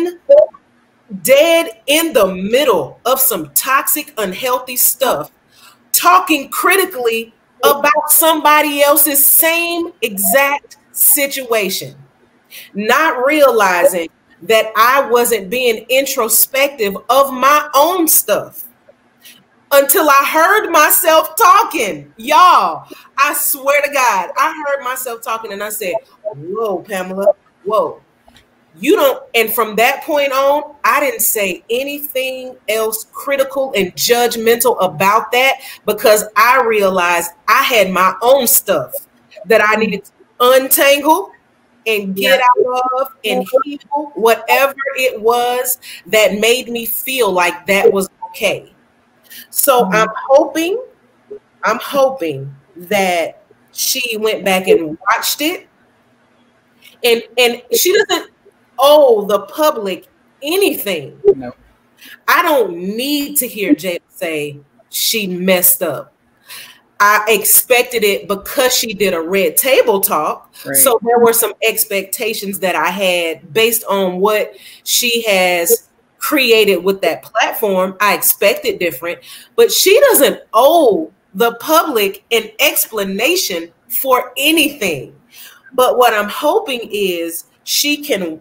dead in the middle of some toxic, unhealthy stuff, talking critically about somebody else's same exact situation, not realizing that I wasn't being introspective of my own stuff until I heard myself talking. Y'all, I swear to God, I heard myself talking and I said, whoa, Pamela, whoa. You don't, and from that point on, I didn't say anything else critical and judgmental about that because I realized I had my own stuff that I needed to untangle and get out of and heal whatever it was that made me feel like that was okay. So I'm hoping that she went back and watched it, and she doesn't owe the public anything. No. I don't need to hear Jada say she messed up. I expected it because she did a red table talk. Right. So there were some expectations that I had based on what she has created with that platform. I expected different, but she doesn't owe the public an explanation for anything. But what I'm hoping is she can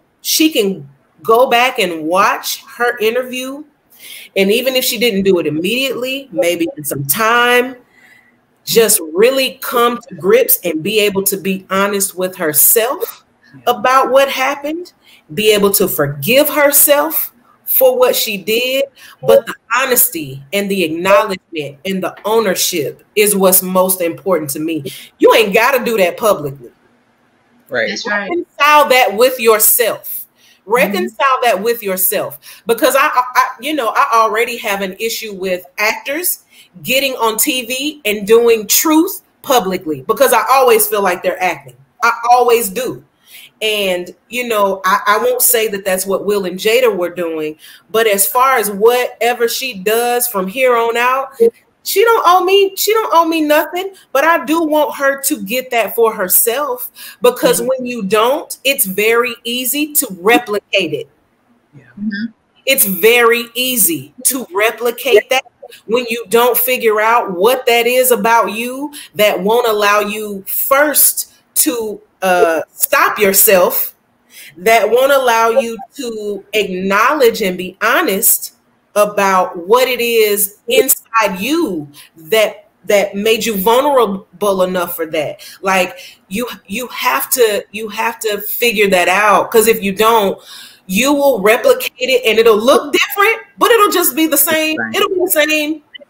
go back and watch her interview. And even if she didn't do it immediately, maybe in some time, just really come to grips and be able to be honest with herself about what happened, be able to forgive herself for what she did. But the honesty and the acknowledgement and the ownership is what's most important to me. You ain't got to do that publicly. Right. That's right. Reconcile that with yourself. Reconcile that with yourself. Because I already have an issue with actors getting on TV and doing truth publicly because I always feel like they're acting. I always do. And, I won't say that that's what Will and Jada were doing, but as far as whatever she does from here on out, she don't owe me nothing, but I do want her to get that for herself because when you don't, it's very easy to replicate it. Yeah. It's very easy to replicate that when you don't figure out what that is about you that won't allow you first to stop yourself, that won't allow you to acknowledge and be honest about what it is inside you that made you vulnerable enough for that. Like you have to figure that out, because if you don't, you will replicate it and it'll look different, but it'll just be the same. It'll be the same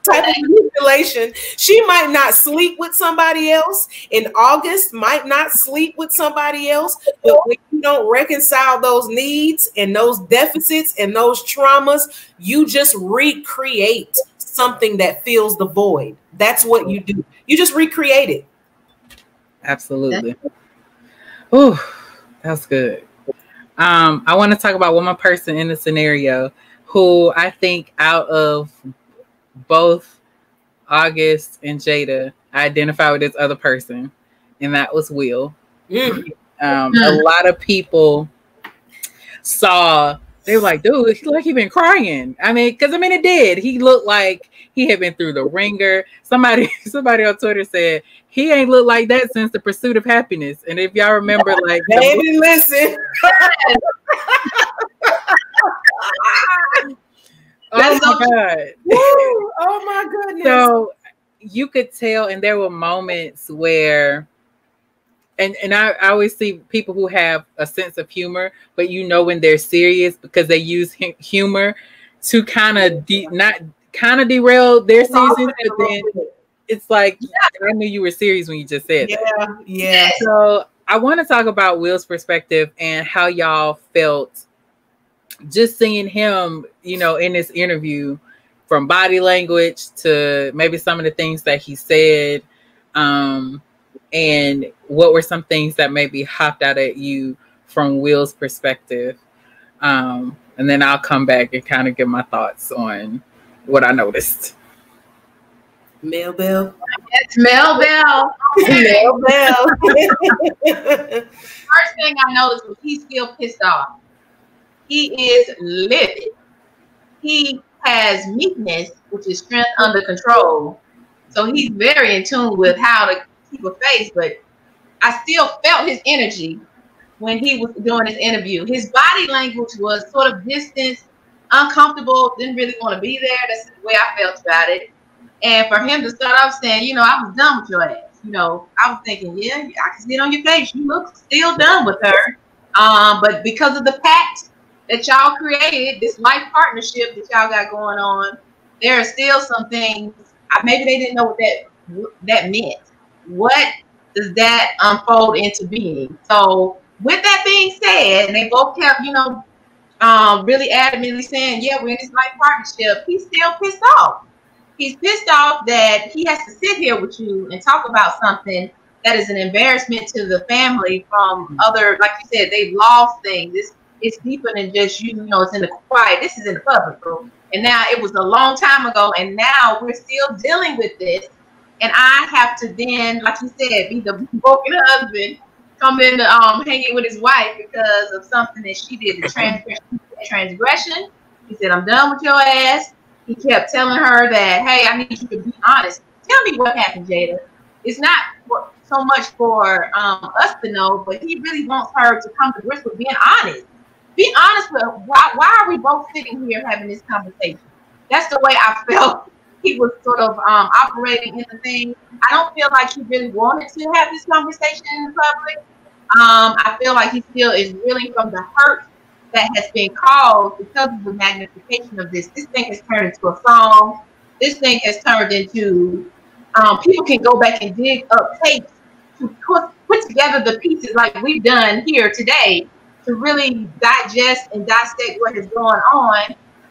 type of manipulation. She might not sleep with somebody else. In August, might not sleep with somebody else. But when you don't reconcile those needs and those deficits and those traumas, you just recreate something that fills the void. That's what you do. You just recreate it. Absolutely. Ooh, that's good. I want to talk about one more person in the scenario who I think out of both August and Jada, I identify with this other person, and that was Will. A lot of people saw, they were like, dude, he been crying. I mean, because it did. He looked like he had been through the ringer. Somebody on Twitter said he ain't looked like that since The Pursuit of Happiness. And if y'all remember, like, baby, listen. Oh my God. Woo! Oh my goodness. So you could tell, and there were moments where, and I always see people who have a sense of humor, but you know when they're serious because they use humor to kind of derail their seasons, but then it's like, I knew you were serious when you just said that. Yeah. So I want to talk about Will's perspective and how y'all felt just seeing him, in this interview, from body language to maybe some of the things that he said, and what were some things that maybe hopped out at you from Will's perspective. And then I'll come back and kind of give my thoughts on what I noticed. Mel Bell. It's Mel Bell. Mel Bell. First thing I noticed was he's still pissed off. He is livid. He has meekness, which is strength under control. So he's very in tune with how to keep a face, but I still felt his energy when he was doing his interview. His body language was sort of distant, uncomfortable, didn't really want to be there. That's the way I felt about it. And for him to start off saying, I was done with your ass. I was thinking, yeah, I can see it on your face. You look still done with her. But because of the pact that y'all created, this life partnership that y'all got going on, there are still some things. Maybe they didn't know what that meant. What does that unfold into being? So with that being said, they both kept, really adamantly saying, yeah, we're in this life partnership. He's still pissed off. He's pissed off that he has to sit here with you and talk about something that is an embarrassment to the family from other, like you said, they've lost things. It's deeper than just, it's in the quiet. This is in the public, bro. And now it was a long time ago, and now we're still dealing with this. And I have to then, like you said, be the broken husband, come in hanging with his wife because of something that she did, the transgression. He said, I'm done with your ass. He kept telling her that, hey, I need you to be honest. Tell me what happened, Jada. It's not so much for us to know, but he really wants her to come to grips with being honest. Be honest with why are we both sitting here having this conversation? That's the way I felt he was sort of operating in the thing. I don't feel like he really wanted to have this conversation in public. I feel like he still is reeling from the hurt that has been caused because of the magnification of this. This thing has turned into a song. This thing has turned into, people can go back and dig up tapes to put together the pieces like we've done here today to really digest and dissect what is going on.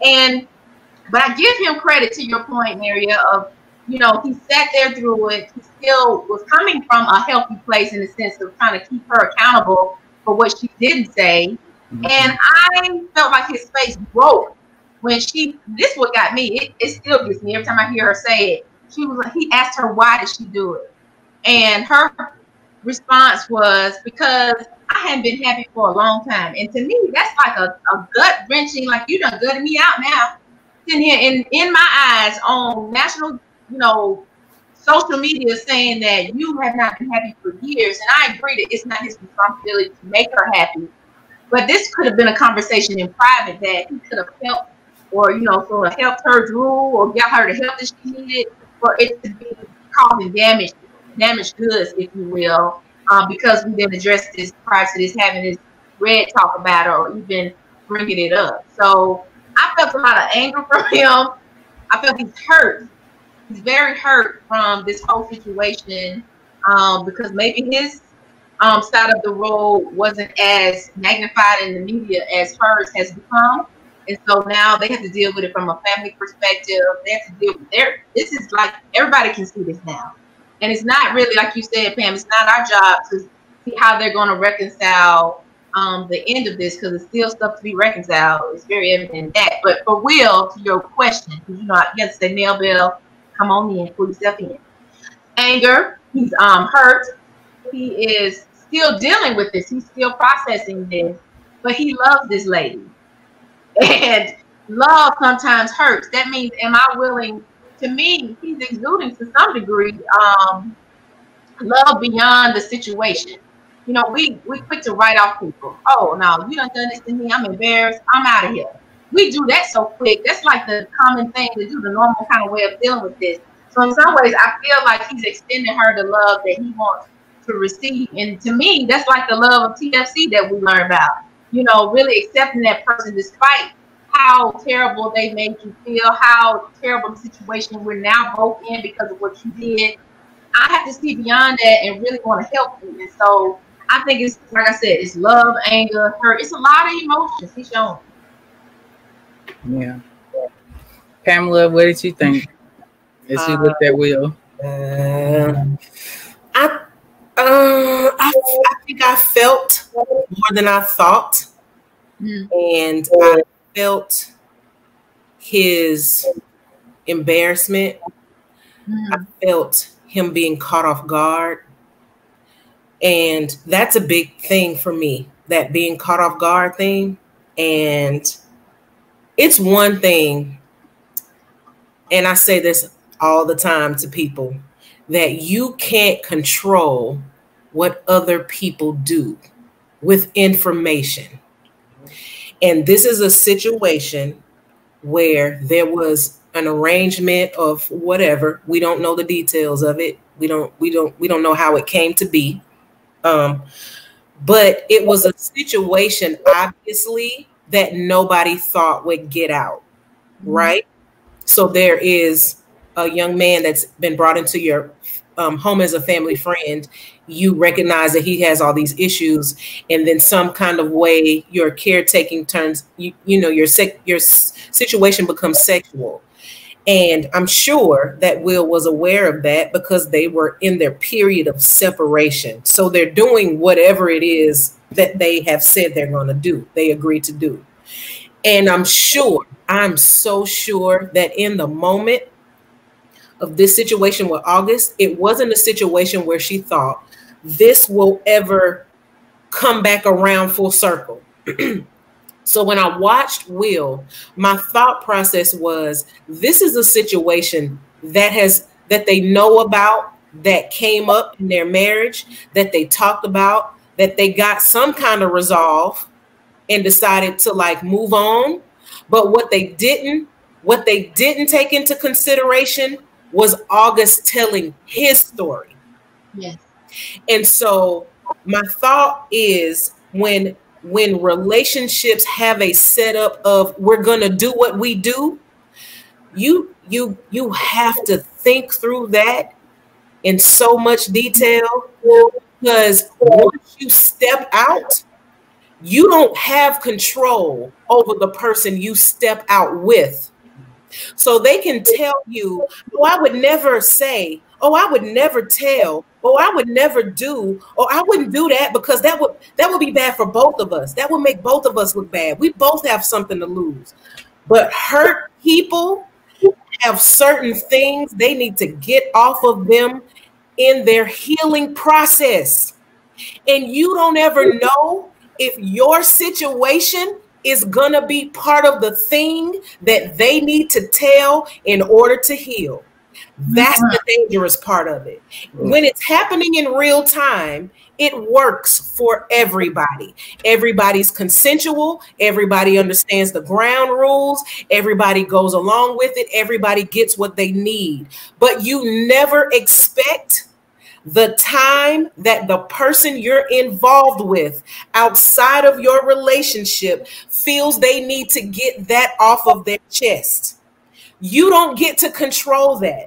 But I give him credit, to your point, Maria, of, he sat there through it. He still was coming from a healthy place in the sense of trying to keep her accountable for what she didn't say. Mm-hmm. And I felt like his face broke when this what got me. It still gets me every time I hear her say it. He asked her, why did she do it? And her response was, because I hadn't been happy for a long time. And to me, that's like a gut wrenching, like, you done gutted me out now. Sitting here in my eyes on national, social media saying that you have not been happy for years. And I agree that it's not his responsibility to make her happy. But this could have been a conversation in private that he could have helped, or, sort of helped her through, or got her the help that she needed for it to be causing damaged goods, if you will, because we didn't address this prior to this, having this red talk about it or even bringing it up. So I felt a lot of anger from him. I felt he's hurt. He's very hurt from this whole situation because maybe his side of the road wasn't as magnified in the media as hers has become. And so now they have to deal with it from a family perspective. They have to deal with this is like, everybody can see this now. And it's not really, like you said, Pam, it's not our job to see how they're going to reconcile the end of this, because it's still stuff to be reconciled. It's very evident in that. But for Will, to your question, because you know, you have to say, Nail Bell, come on in, pull yourself in. Anger, he's hurt. He is still dealing with this. He's still processing this, but he loves this lady. And love sometimes hurts. That means, am I willing? To me, he's exuding to some degree love beyond the situation. You know, we quick to write off people. Oh no, you done this to me. I'm embarrassed. I'm out of here. We do that so quick. That's like the common thing to do, the normal kind of way of dealing with this. So in some ways, I feel like he's extending her the love that he wants to receive. And to me, that's like the love of TFC that we learn about. You know, really accepting that person despite how terrible they made you feel, how terrible the situation we're now both in because of what you did. I have to see beyond that and really want to help you. And so I think it's, like I said, it's love, anger, hurt. It's a lot of emotions he's showing. Yeah. Pamela, what did you think as you looked at Will? I think I felt more than I thought. And I felt his embarrassment. I felt him being caught off guard. And that's a big thing for me, that being caught off guard thing. And it's one thing, and I say this all the time to people, that you can't control what other people do with information. And this is a situation where there was an arrangement of whatever. We don't know the details of it. We don't know how it came to be. But it was a situation, obviously, that nobody thought would get out, right? So there is a young man that's been brought into your home as a family friend. You recognize that he has all these issues, and then some kind of way your caretaking turns, you know, your situation becomes sexual. And I'm sure that Will was aware of that because they were in their period of separation. So they're doing whatever it is that they have said they're going to do, they agreed to do. And I'm so sure that in the moment of this situation with August, it wasn't a situation where she thought this will ever come back around full circle. So when I watched Will, my thought process was, this is a situation that they know about, that came up in their marriage, that they talked about, that they got some kind of resolve and decided to like move on. But what they didn't take into consideration was August telling his story. Yes. And so my thought is, when relationships have a setup of we're going to do what we do, you have to think through that in so much detail, because once you step out, you don't have control over the person you step out with. So they can tell you, oh, I would never say, oh, I would never tell, oh, I would never do, or I wouldn't do that because that would be bad for both of us. That would make both of us look bad. We both have something to lose. But hurt people have certain things they need to get off of them in their healing process. And you don't ever know if your situation is gonna be part of the thing that they need to tell in order to heal. That's the dangerous part of it. When it's happening in real time, it works for everybody. Everybody's consensual. Everybody understands the ground rules. Everybody goes along with it. Everybody gets what they need. But you never expect the time that the person you're involved with outside of your relationship feels they need to get that off of their chest. You don't get to control that.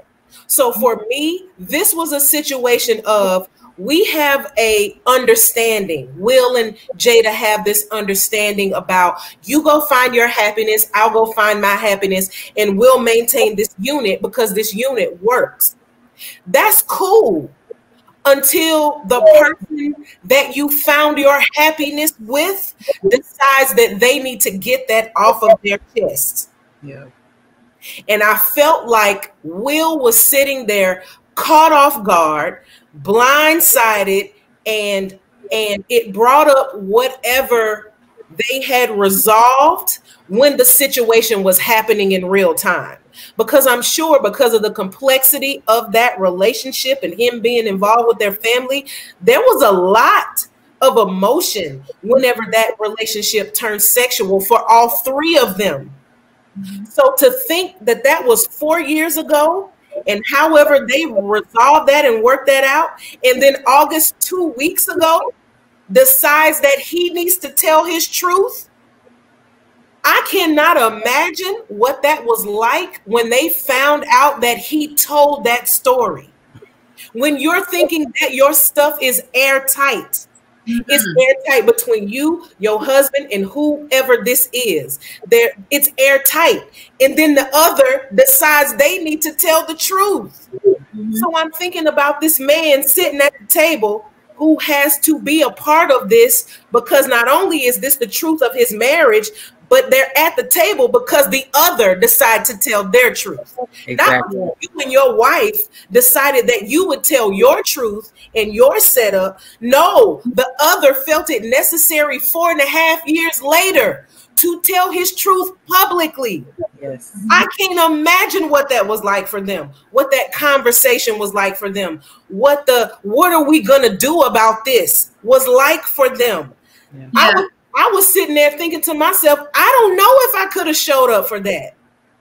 So for me, this was a situation of, we have a understanding. Will and Jada have this understanding about, you go find your happiness, I'll go find my happiness, and we'll maintain this unit because this unit works. That's cool until the person that you found your happiness with decides that they need to get that off of their chest. Yeah. And I felt like Will was sitting there caught off guard, blindsided, and it brought up whatever they had resolved when the situation was happening in real time. Because I'm sure, because of the complexity of that relationship and him being involved with their family, there was a lot of emotion whenever that relationship turned sexual for all three of them. So to think that that was 4 years ago, and however they resolved that and worked that out, and then August 2 weeks ago decides that he needs to tell his truth, I cannot imagine what that was like when they found out that he told that story. When you're thinking that your stuff is airtight, it's airtight between you, your husband, and whoever this is. It's airtight. And then the other decides they need to tell the truth. So I'm thinking about this man sitting at the table who has to be a part of this, because not only is this the truth of his marriage, but they're at the table because the other decided to tell their truth. Exactly. Not you and your wife decided that you would tell your truth and your setup. No, the other felt it necessary 4.5 years later to tell his truth publicly. Yes. I can't imagine what that was like for them, what that conversation was like for them, what are we gonna do about this was like for them. Yeah. I was sitting there thinking to myself, I don't know if I could have showed up for that.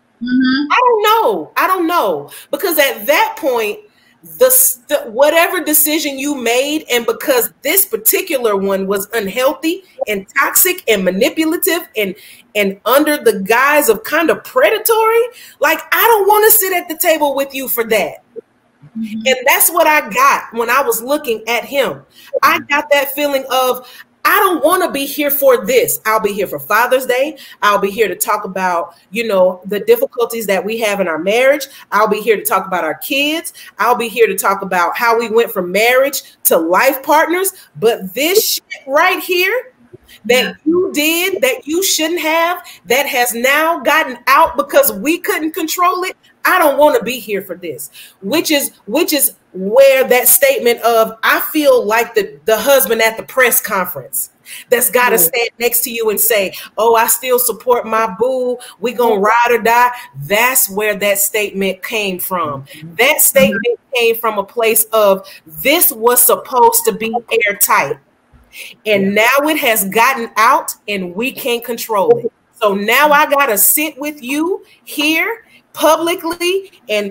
I don't know. Because at that point, whatever decision you made, and because this particular one was unhealthy and toxic and manipulative and under the guise of kind of predatory, like, I don't want to sit at the table with you for that. And that's what I got when I was looking at him. I got that feeling of, I don't want to be here for this. I'll be here for Father's Day. I'll be here to talk about, the difficulties that we have in our marriage. I'll be here to talk about our kids. I'll be here to talk about how we went from marriage to life partners. But this shit right here that you did, that you shouldn't have, that has now gotten out because we couldn't control it, I don't want to be here for this, which is where that statement of, I feel like the husband at the press conference that's got to stand next to you and say, oh, I still support my boo, we gonna ride or die. That's where that statement came from. That statement came from a place of, this was supposed to be airtight, and now it has gotten out and we can't control it. So now I gotta sit with you here publicly and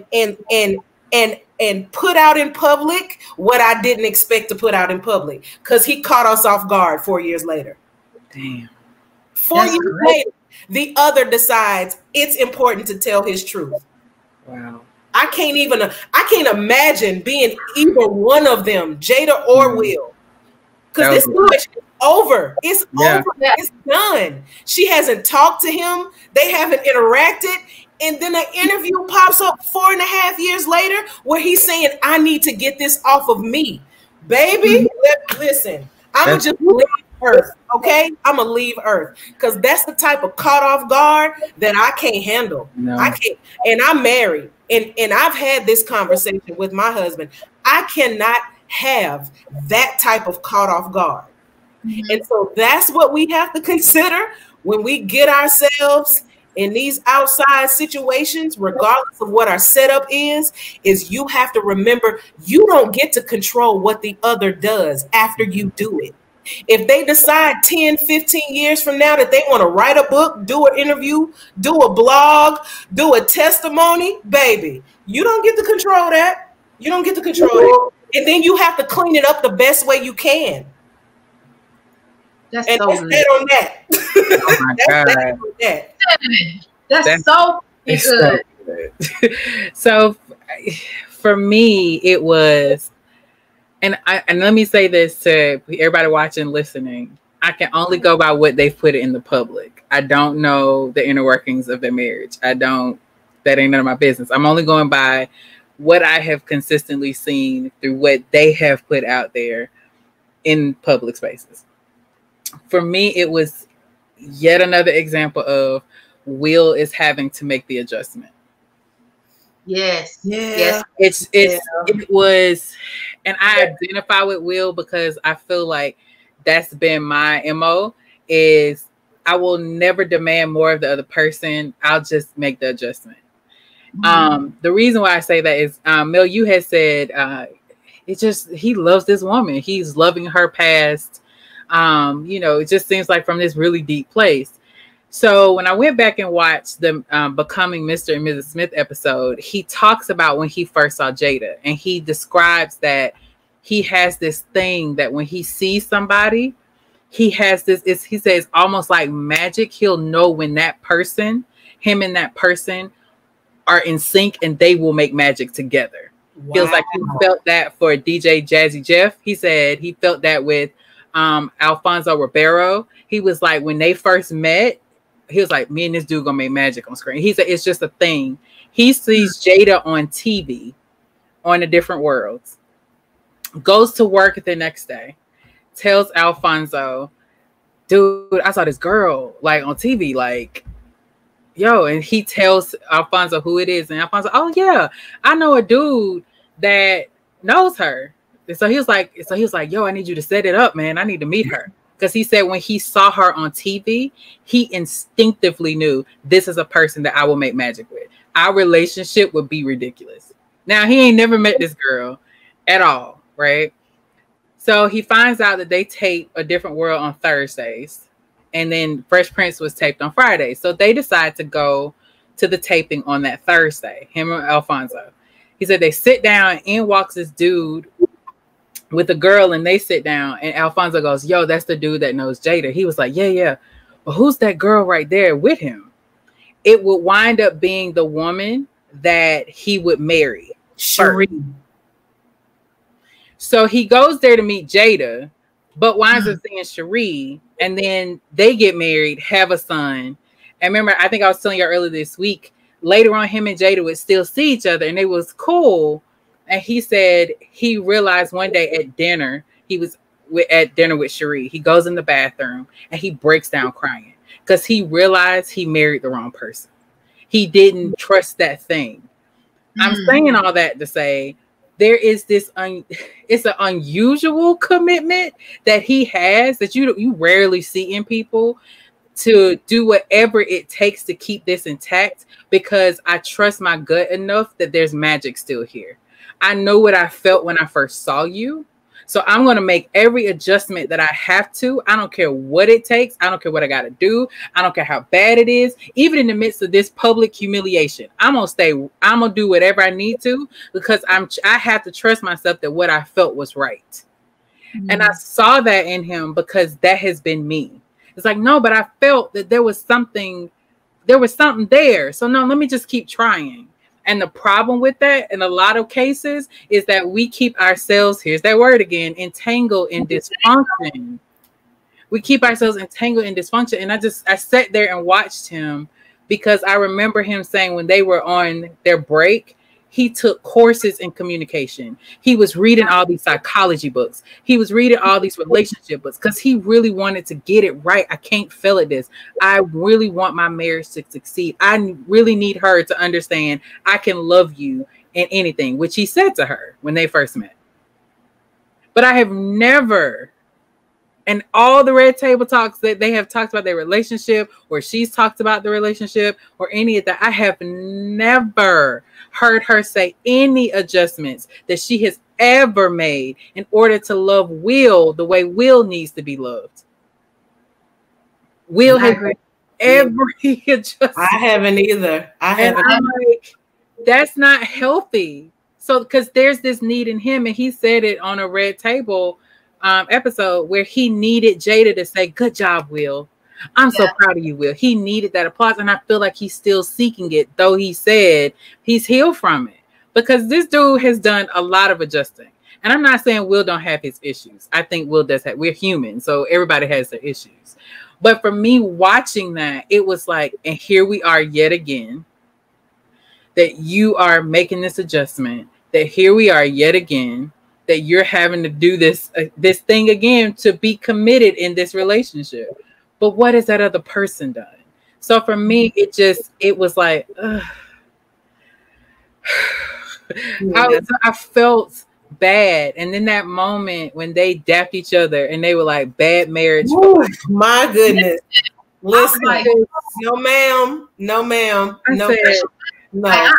put out in public what I didn't expect to put out in public, because he caught us off guard 4 years later. Damn. 4 years later, the other decides it's important to tell his truth. Wow. I can't imagine being either one of them, Jada or Will, because this situation is over. It's over. It's done. She hasn't talked to him. They haven't interacted. And then an interview pops up 4.5 years later where he's saying, I need to get this off of me. Baby, listen, I'm going to just leave Earth, okay? I'm going to leave Earth, because that's the type of caught off guard that I can't handle. No. I can't. And I'm married, and I've had this conversation with my husband. I cannot have that type of caught off guard. And so that's what we have to consider when we get ourselves in these outside situations, regardless of what our setup is you have to remember, you don't get to control what the other does after you do it. If they decide 10, 15 years from now that they want to write a book, do an interview, do a blog, do a testimony, baby, you don't get to control that. You don't get to control it. And then you have to clean it up the best way you can. That's and so that's good. that on that. Oh my God. That's so good. So good. So for me, it was, and let me say this to everybody watching, listening. I can only go by what they've put in the public. I don't know the inner workings of their marriage. That ain't none of my business. I'm only going by what I have consistently seen through what they have put out there in public spaces. For me, it was yet another example of Will is having to make the adjustment. Yes. Yeah. Yes. It was, and I identify with Will because I feel like that's been my MO, is I will never demand more of the other person. I'll just make the adjustment. The reason why I say that is, Mel, you had said, he loves this woman. He's loving her past. It just seems like from this really deep place. So when I went back and watched the Becoming Mr. and Mrs. Smith episode, he talks about when he first saw Jada, and he describes that he has this thing that when he sees somebody, he has this, he says almost like magic. He'll know when that person, him and that person are in sync, and they will make magic together. Wow. Feels like he felt that for DJ Jazzy Jeff. He said he felt that with Alfonso Ribeiro. He was like, when they first met, he was like, me and this dude gonna make magic on screen. He said it's just a thing. He sees Jada on TV on the different worlds, goes to work the next day, tells Alfonso, dude, I saw this girl like on TV, like, yo, and he tells Alfonso who it is, and Alfonso, oh yeah, I know a dude that knows her. And so he was like, yo, I need you to set it up, man. I need to meet her. Because he said when he saw her on TV, he instinctively knew this is a person that I will make magic with. Our relationship would be ridiculous. Now, he ain't never met this girl at all, right? So he finds out that they tape A Different World on Thursdays, and then Fresh Prince was taped on Fridays. So they decide to go to the taping on that Thursday, him and Alfonso. He said they sit down, in walks this dude with a girl, and they sit down, and Alfonso goes, yo, that's the dude that knows Jada. He was like, yeah. But who's that girl right there with him? It would wind up being the woman that he would marry. Cherie. So he goes there to meet Jada, but winds up seeing Cherie, and then they get married, have a son. And remember, I think I was telling you earlier this week, later on, him and Jada would still see each other, and it was cool. And he said he realized one day at dinner, he was at dinner with Cherie. He goes in the bathroom and he breaks down crying because he realized he married the wrong person. He didn't trust that thing. I'm saying all that to say there is this, it's an unusual commitment that he has that you rarely see in people, to do whatever it takes to keep this intact, because I trust my gut enough that there's magic still here. I know what I felt when I first saw you. So I'm going to make every adjustment that I have to. I don't care what it takes. I don't care what I got to do. I don't care how bad it is. Even in the midst of this public humiliation, I'm going to do whatever I need to, because I have to trust myself that what I felt was right. And I saw that in him because that has been me. It's like, no, but I felt that there was something there. So no, let me just keep trying. And the problem with that in a lot of cases is that we keep ourselves, here's that word again, entangled in dysfunction. We keep ourselves entangled in dysfunction. And I sat there and watched him, because I remember him saying when they were on their break, he took courses in communication. He was reading all these psychology books. He was reading all these relationship books because he really wanted to get it right. I can't fail at this. I really want my marriage to succeed. I really need her to understand I can love you in anything, which he said to her when they first met. But I have never, and all the red table talks that they have talked about their relationship, or she's talked about the relationship, or any of that, I have never heard her say any adjustments that she has ever made in order to love Will the way Will needs to be loved. Will has every adjustment. I haven't either. I'm like, that's not healthy. So, because there's this need in him, and he said it on a red table episode where he needed Jada to say, good job, Will. I'm so proud of you, Will. He needed that applause, and I feel like he's still seeking it, though he said he's healed from it. because this dude has done a lot of adjusting. And I'm not saying Will don't have his issues. I think Will does have, we're human, so everybody has their issues. But for me watching that, it was like, and here we are yet again, that you are making this adjustment, that here we are yet again, that you're having to do this this thing again to be committed in this relationship. But what has that other person done? So for me, it was like, I felt bad. And then that moment when they dapped each other and they were like, bad marriage. Ooh, my goodness. Listen, no ma'am, no ma'am, no ma'am. No.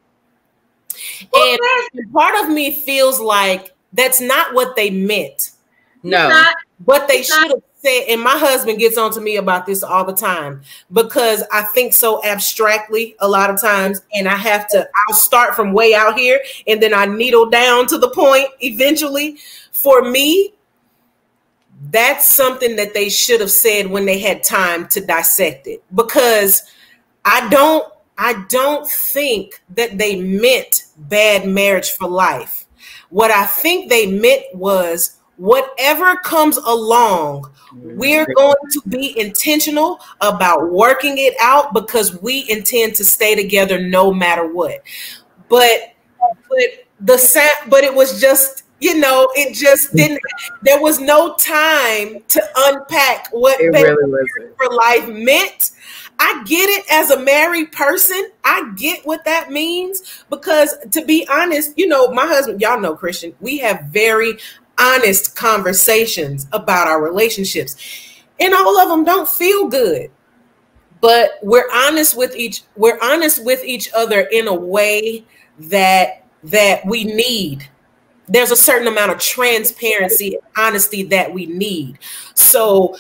And part of me feels like that's not what they meant. No. But they should have said, and my husband gets on to me about this all the time because I think so abstractly a lot of times, and I'll start from way out here and then I needle down to the point eventually. For me, that's something that they should have said when they had time to dissect it, because I don't think that they meant bad marriage for life. What I think they meant was whatever comes along, we're going to be intentional about working it out because we intend to stay together no matter what. But it was just, it just didn't, there was no time to unpack what for life meant. I get it as a married person. I get what that means because, to be honest, my husband, y'all know Christian, we have very honest conversations about our relationships, and all of them don't feel good, but we're honest with each other in a way that we need. There's a certain amount of transparency and honesty that we need. So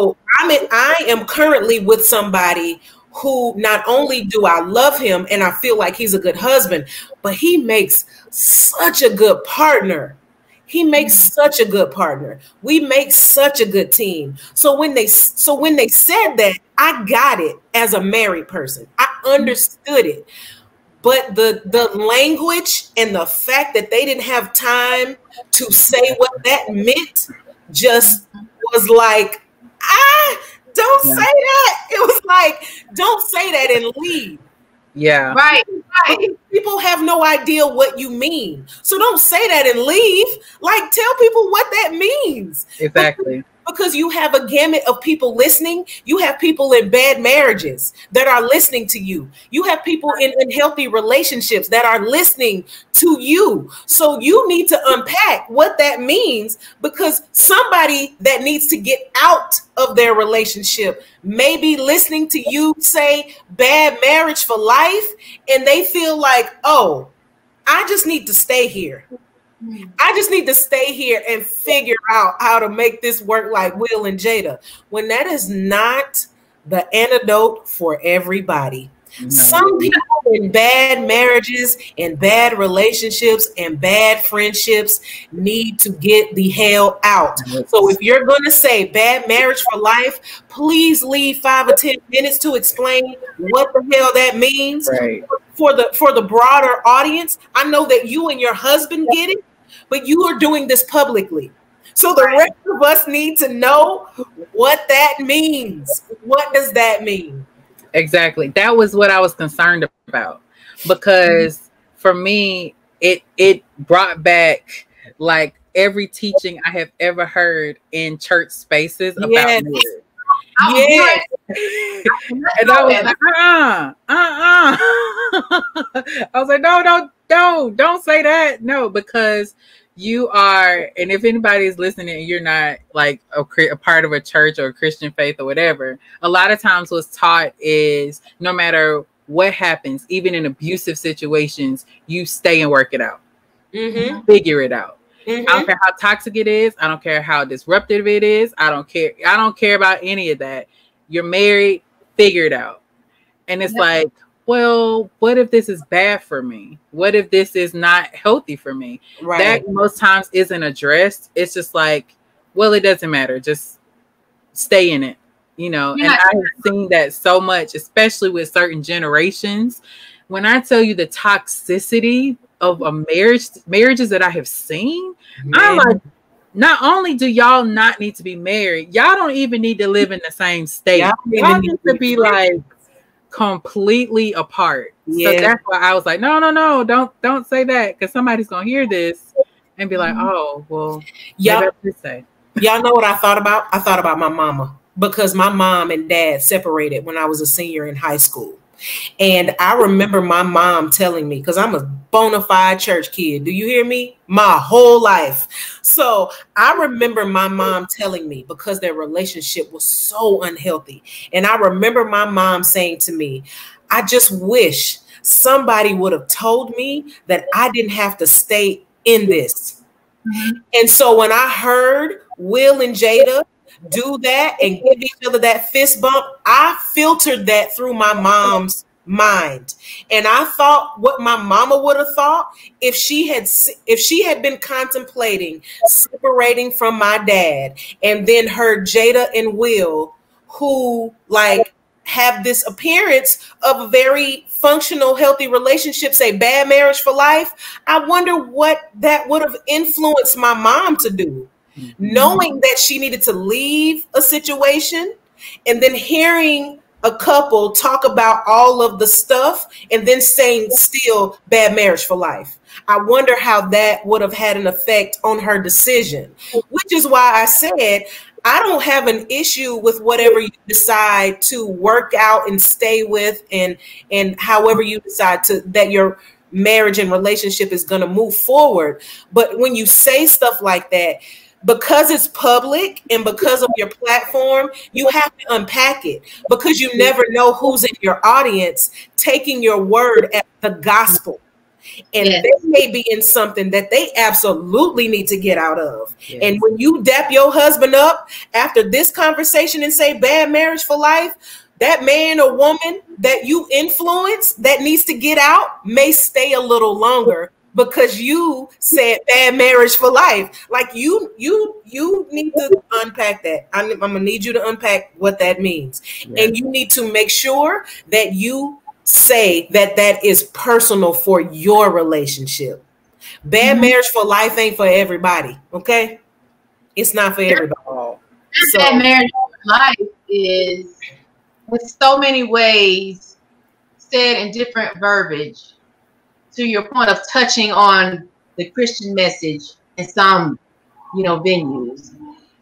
I am currently with somebody who not only do I love him and I feel like he's a good husband, but he makes such a good partner. He makes such a good partner. We make such a good team. So when they said that, I got it as a married person. I understood it. But the language and the fact that they didn't have time to say what that meant just was like, don't say that. It was like, don't say that and leave. Yeah. Right. People have no idea what you mean. So don't say that and leave. Like, tell people what that means. Exactly. Because you have a gamut of people listening. You have people in bad marriages that are listening to you. You have people in unhealthy relationships that are listening to you. So you need to unpack what that means, because somebody that needs to get out of their relationship may be listening to you say bad marriage for life, and they feel like, oh, I just need to stay here. I just need to stay here and figure out how to make this work like Will and Jada, when that is not the antidote for everybody. No. Some people in bad marriages and bad relationships and bad friendships need to get the hell out. So if you're going to say bad marriage for life, please leave 5 or 10 minutes to explain what the hell that means. Right. For the broader audience. I know that you and your husband get it, but you are doing this publicly. So the rest of us need to know what that means. What does that mean? Exactly. That was what I was concerned about, because for me, it brought back like every teaching I have ever heard in church spaces about marriage. Yes. And I was like, I was like, no, don't say that. No, because you are, and if anybody is listening and you're not like a part of a church or a Christian faith or whatever, a lot of times what's taught is no matter what happens, even in abusive situations, you stay and work it out. Mm-hmm. Figure it out. Mm-hmm. I don't care how toxic it is. I don't care how disruptive it is. I don't care about any of that. You're married, figure it out. And it's like, well, what if this is bad for me? What if this is not healthy for me? Right. That most times isn't addressed. It's just like, well, it doesn't matter. Just stay in it, And I've seen that so much, especially with certain generations. When I tell you the toxicity of a marriages that I have seen, I'm like, not only do y'all not need to be married, y'all don't even need to live in the same state. Y'all need to be like completely apart. So that's why I was like, no, don't say that, because somebody's gonna hear this and be like, oh, well, y'all say. Y'all know what I thought about? I thought about my mama, because my mom and dad separated when I was a senior in high school. And I remember my mom telling me, because I'm a bona fide church kid. Do you hear me? My whole life. So I remember my mom telling me, because their relationship was so unhealthy. And I remember my mom saying to me, I just wish somebody would have told me that I didn't have to stay in this. And so when I heard Will and Jada do that and give each other that fist bump, I filtered that through my mom's mind. And I thought what my mama would have thought if she had been contemplating separating from my dad, and then heard Jada and Will, who like have this appearance of a very functional, healthy relationship, say bad marriage for life. I wonder what that would have influenced my mom to do. Knowing that she needed to leave a situation, and then hearing a couple talk about all of the stuff, and then saying still bad marriage for life. I wonder how that would have had an effect on her decision, which is why I said, I don't have an issue with whatever you decide to work out and stay with, and however you decide to that your marriage and relationship is going to move forward. But when you say stuff like that, because it's public and because of your platform, you have to unpack it, because you never know who's in your audience taking your word as the gospel. And they may be in something that they absolutely need to get out of. And when you dap your husband up after this conversation and say bad marriage for life, that man or woman that you influence that needs to get out may stay a little longer, because you said bad marriage for life. Like you need to unpack that. I'm gonna need you to unpack what that means. And you need to make sure that you say that that is personal for your relationship. Bad marriage for life ain't for everybody. Okay, it's not for everybody. So bad marriage for life is, with so many ways said in different verbiage, to your point of touching on the Christian message in some, venues.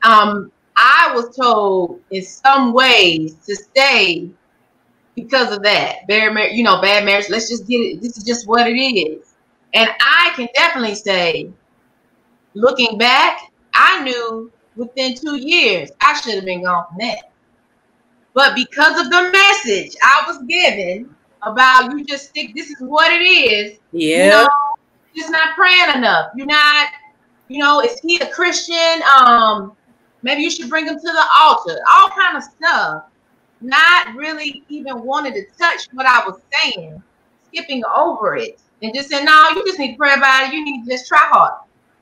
I was told in some ways to stay because of that. Bad marriage, let's just get it. This is just what it is. And I can definitely say, looking back, I knew within 2 years I should have been gone from that. But because of the message I was given about, you just stick, this is what it is. You're just not praying enough. You're not, is he a Christian? Maybe you should bring him to the altar. All kind of stuff. Not really even wanting to touch what I was saying, skipping over it and just saying, no, you just need to pray about it. You need to just try hard.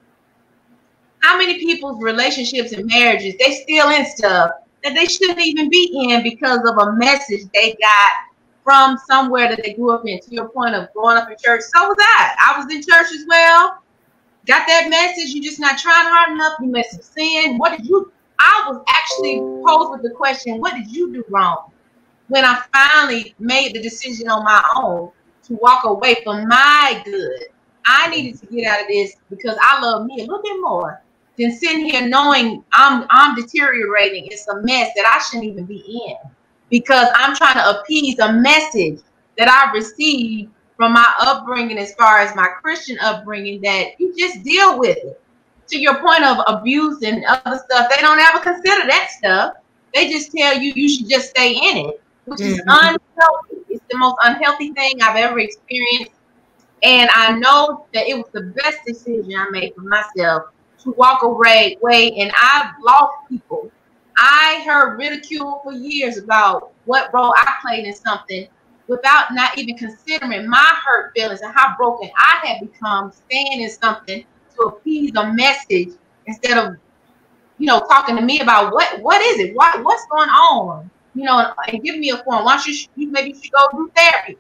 How many people's relationships and marriages, they still in stuff that they shouldn't even be in because of a message they got from somewhere that they grew up in? To your point of growing up in church, so was I. I was in church as well. Got that message. You just not trying hard enough. You must have sinned. What did you? I was actually posed with the question, what did you do wrong? When I finally made the decision on my own to walk away from my good, I needed to get out of this because I love me a little bit more than sitting here knowing I'm deteriorating. It's a mess that I shouldn't even be in, because I'm trying to appease a message that I received from my upbringing, as far as my Christian upbringing, that you just deal with it. To your point of abuse and other stuff, they don't ever consider that stuff. They just tell you you should just stay in it, which is unhealthy. It's the most unhealthy thing I've ever experienced. And I know that it was the best decision I made for myself to walk away. And I've lost people. I heard ridicule for years about what role I played in something, without not even considering my hurt feelings and how broken I had become, staying in something to appease a message instead of, talking to me about what is it, what's going on, and give me a form. Why don't you maybe you should go do therapy.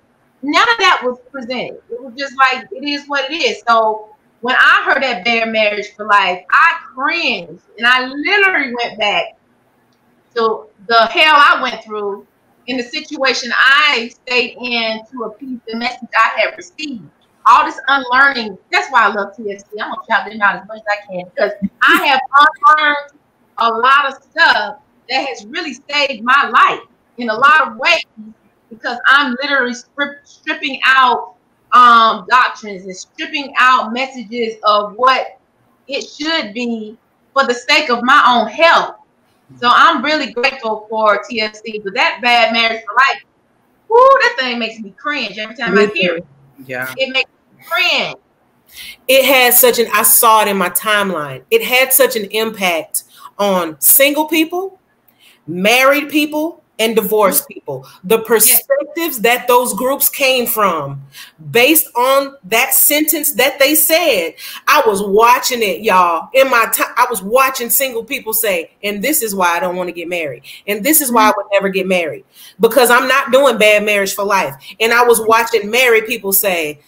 none of that was presented. It was just like, it is what it is. So when I heard that bad marriage for life, I cringed, and I literally went back to the hell I went through in the situation I stayed in to appease the message I had received. All this unlearning. That's why I love TSC. I'm gonna shout them out as much as I can, because I have unlearned a lot of stuff that has really saved my life in a lot of ways, because I'm literally stripping out doctrines and stripping out messages of what it should be for the sake of my own health. So I'm really grateful for TFC. But that bad marriage for life, whoo, that thing makes me cringe every time I hear it. Yeah. It makes me cringe. It had such an, I saw it in my timeline. It had such an impact on single people, married people, and divorced people. The perspectives that those groups came from based on that sentence that they said. I was watching it, y'all. In my time, I was watching single people say, and this is why I don't want to get married. And this is why I would never get married, because I'm not doing bad marriage for life. And I was watching married people say,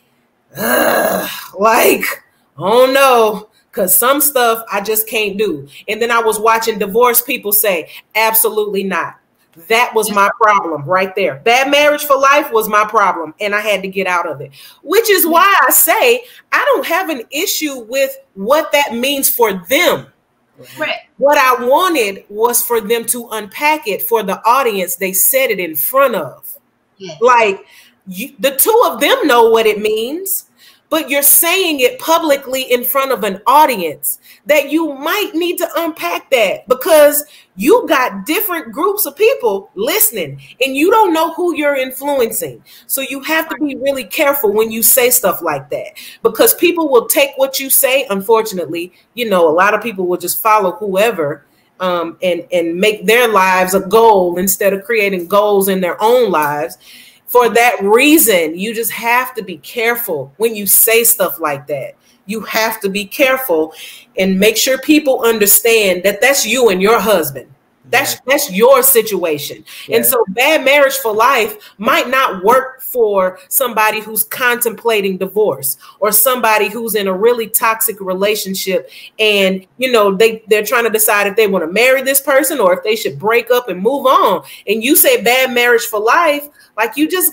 like, oh no, because some stuff I just can't do. And then I was watching divorced people say, absolutely not. That was my problem right there. Bad marriage for life was my problem, and I had to get out of it, which is why I say I don't have an issue with what that means for them. Right. What I wanted was for them to unpack it for the audience they said it in front of. Yes. Like, the two of them know what it means, but you're saying it publicly in front of an audience that you might need to unpack that, because you got different groups of people listening and you don't know who you're influencing. So you have to be really careful when you say stuff like that, because people will take what you say. Unfortunately, you know, a lot of people will just follow whoever and make their lives a goal instead of creating goals in their own lives. For that reason, you just have to be careful when you say stuff like that. You have to be careful and make sure people understand that that's you and your husband. That's your situation. Yeah. And so bad marriage for life might not work for somebody who's contemplating divorce, or somebody who's in a really toxic relationship and, you know, they're trying to decide if they want to marry this person or if they should break up and move on. And you say bad marriage for life, like you like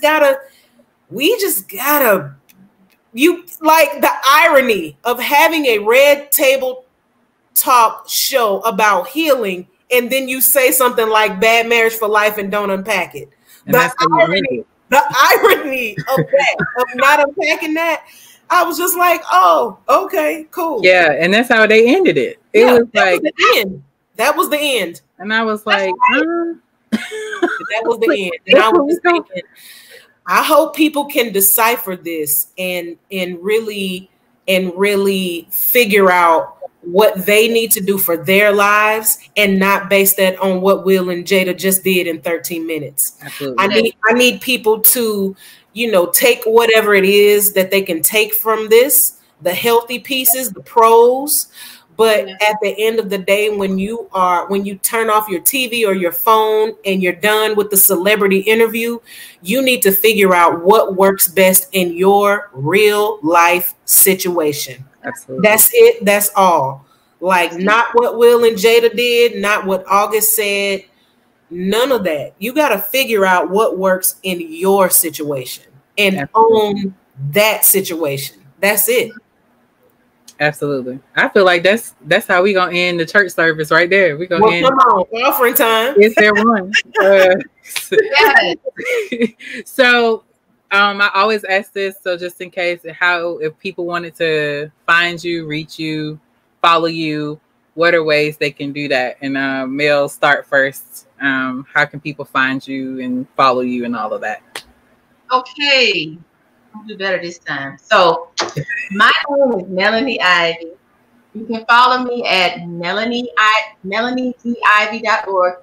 the irony of having a red table talk show about healing, and then you say something like bad marriage for life and don't unpack it. The irony of that, of not unpacking that, I was just like, oh, okay, cool. Yeah, and that's how they ended it. It was like the end. That was the end. And I was like, that was the end. And I was thinking, I hope people can decipher this and really figure out what they need to do for their lives, and not base that on what Will and Jada just did in 13 minutes. Absolutely. I need people to, you know, take whatever it is that they can take from this, the healthy pieces, the pros. But at the end of the day, when you turn off your TV or your phone and you're done with the celebrity interview, you need to figure out what works best in your real life situation. Absolutely. That's it. That's all. Like, not what Will and Jada did, not what August said, none of that. You got to figure out what works in your situation and own that situation. That's it. Absolutely. I feel like that's how we gonna end the church service right there. We gonna end. Come on, offering time. Is there one? So I always ask this, so just in case, if people wanted to find you, reach you, follow you, what are ways they can do that? And Mel, start first. How can people find you and follow you and all of that? Okay. I'll do better this time. So my name is Melanie Ivy. You can follow me at melaniedivey.org,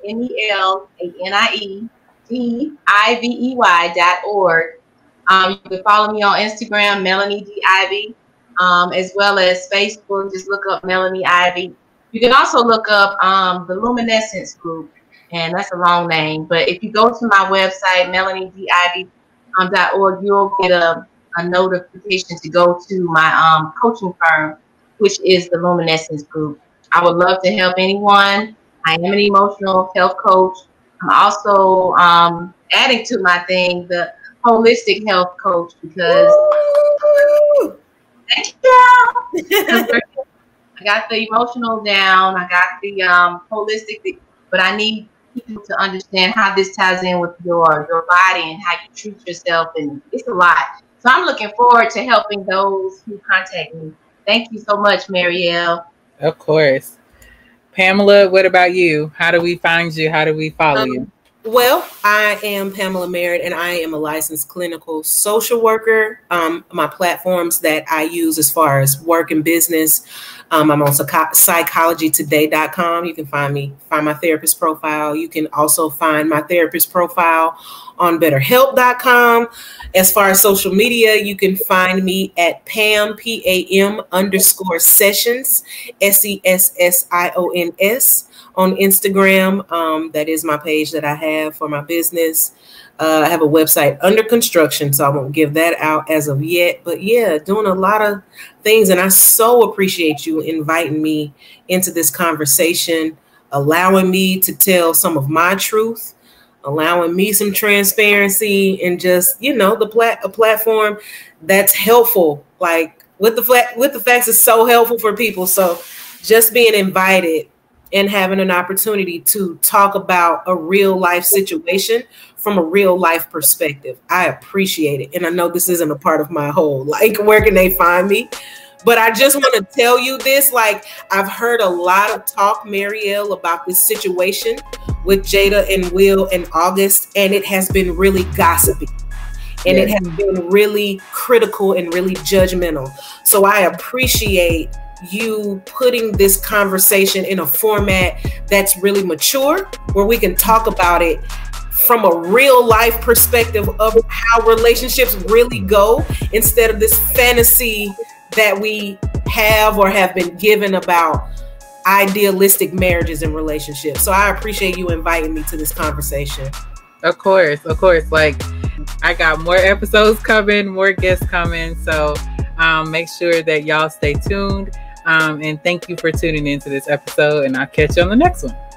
melaniedivey.org. You can follow me on Instagram, Melanie D. Ivy, as well as Facebook. Just look up Melanie Ivy. You can also look up the Luminescence Group, and that's a long name. But if you go to my website, melaniedivey.org, .org, you'll get a notification to go to my coaching firm, which is the Luminescence Group. I would love to help anyone. I am an emotional health coach. I'm also adding to my thing the holistic health coach, because thank you. I got the emotional down. I got the holistic, but I need people to understand how this ties in with your body and how you treat yourself, and it's a lot. So I'm looking forward to helping those who contact me. Thank you so much, Marielle. Of course. Pamela, what about you? How do we find you? How do we follow you? Well, I am Pamela Merritt, and I am a licensed clinical social worker. My platforms that I use as far as work and business, I'm on psychologytoday.com. You can find my therapist profile. You can also find my therapist profile on betterhelp.com. As far as social media, you can find me at Pam, PAM _sessions, SESSIONS. On Instagram. That is my page that I have for my business. I have a website under construction, so I won't give that out as of yet. But yeah, doing a lot of things. And I so appreciate you inviting me into this conversation, allowing me to tell some of my truth, allowing me some transparency, and just, a platform that's helpful. Like with the facts is so helpful for people. So just being invited and having an opportunity to talk about a real life situation from a real life perspective, I appreciate it. And I know this isn't a part of my whole, where can they find me? But I just want to tell you this, I've heard a lot of talk, Marielle, about this situation with Jada and Will and August, and it has been really gossipy. And it has been really critical and really judgmental. So I appreciate you putting this conversation in a format that's really mature, where we can talk about it from a real life perspective of how relationships really go, instead of this fantasy that we have or have been given about idealistic marriages and relationships. So I appreciate you inviting me to this conversation. Of course. I got more episodes coming, more guests coming. So make sure that y'all stay tuned. And thank you for tuning into this episode, and I'll catch you on the next one.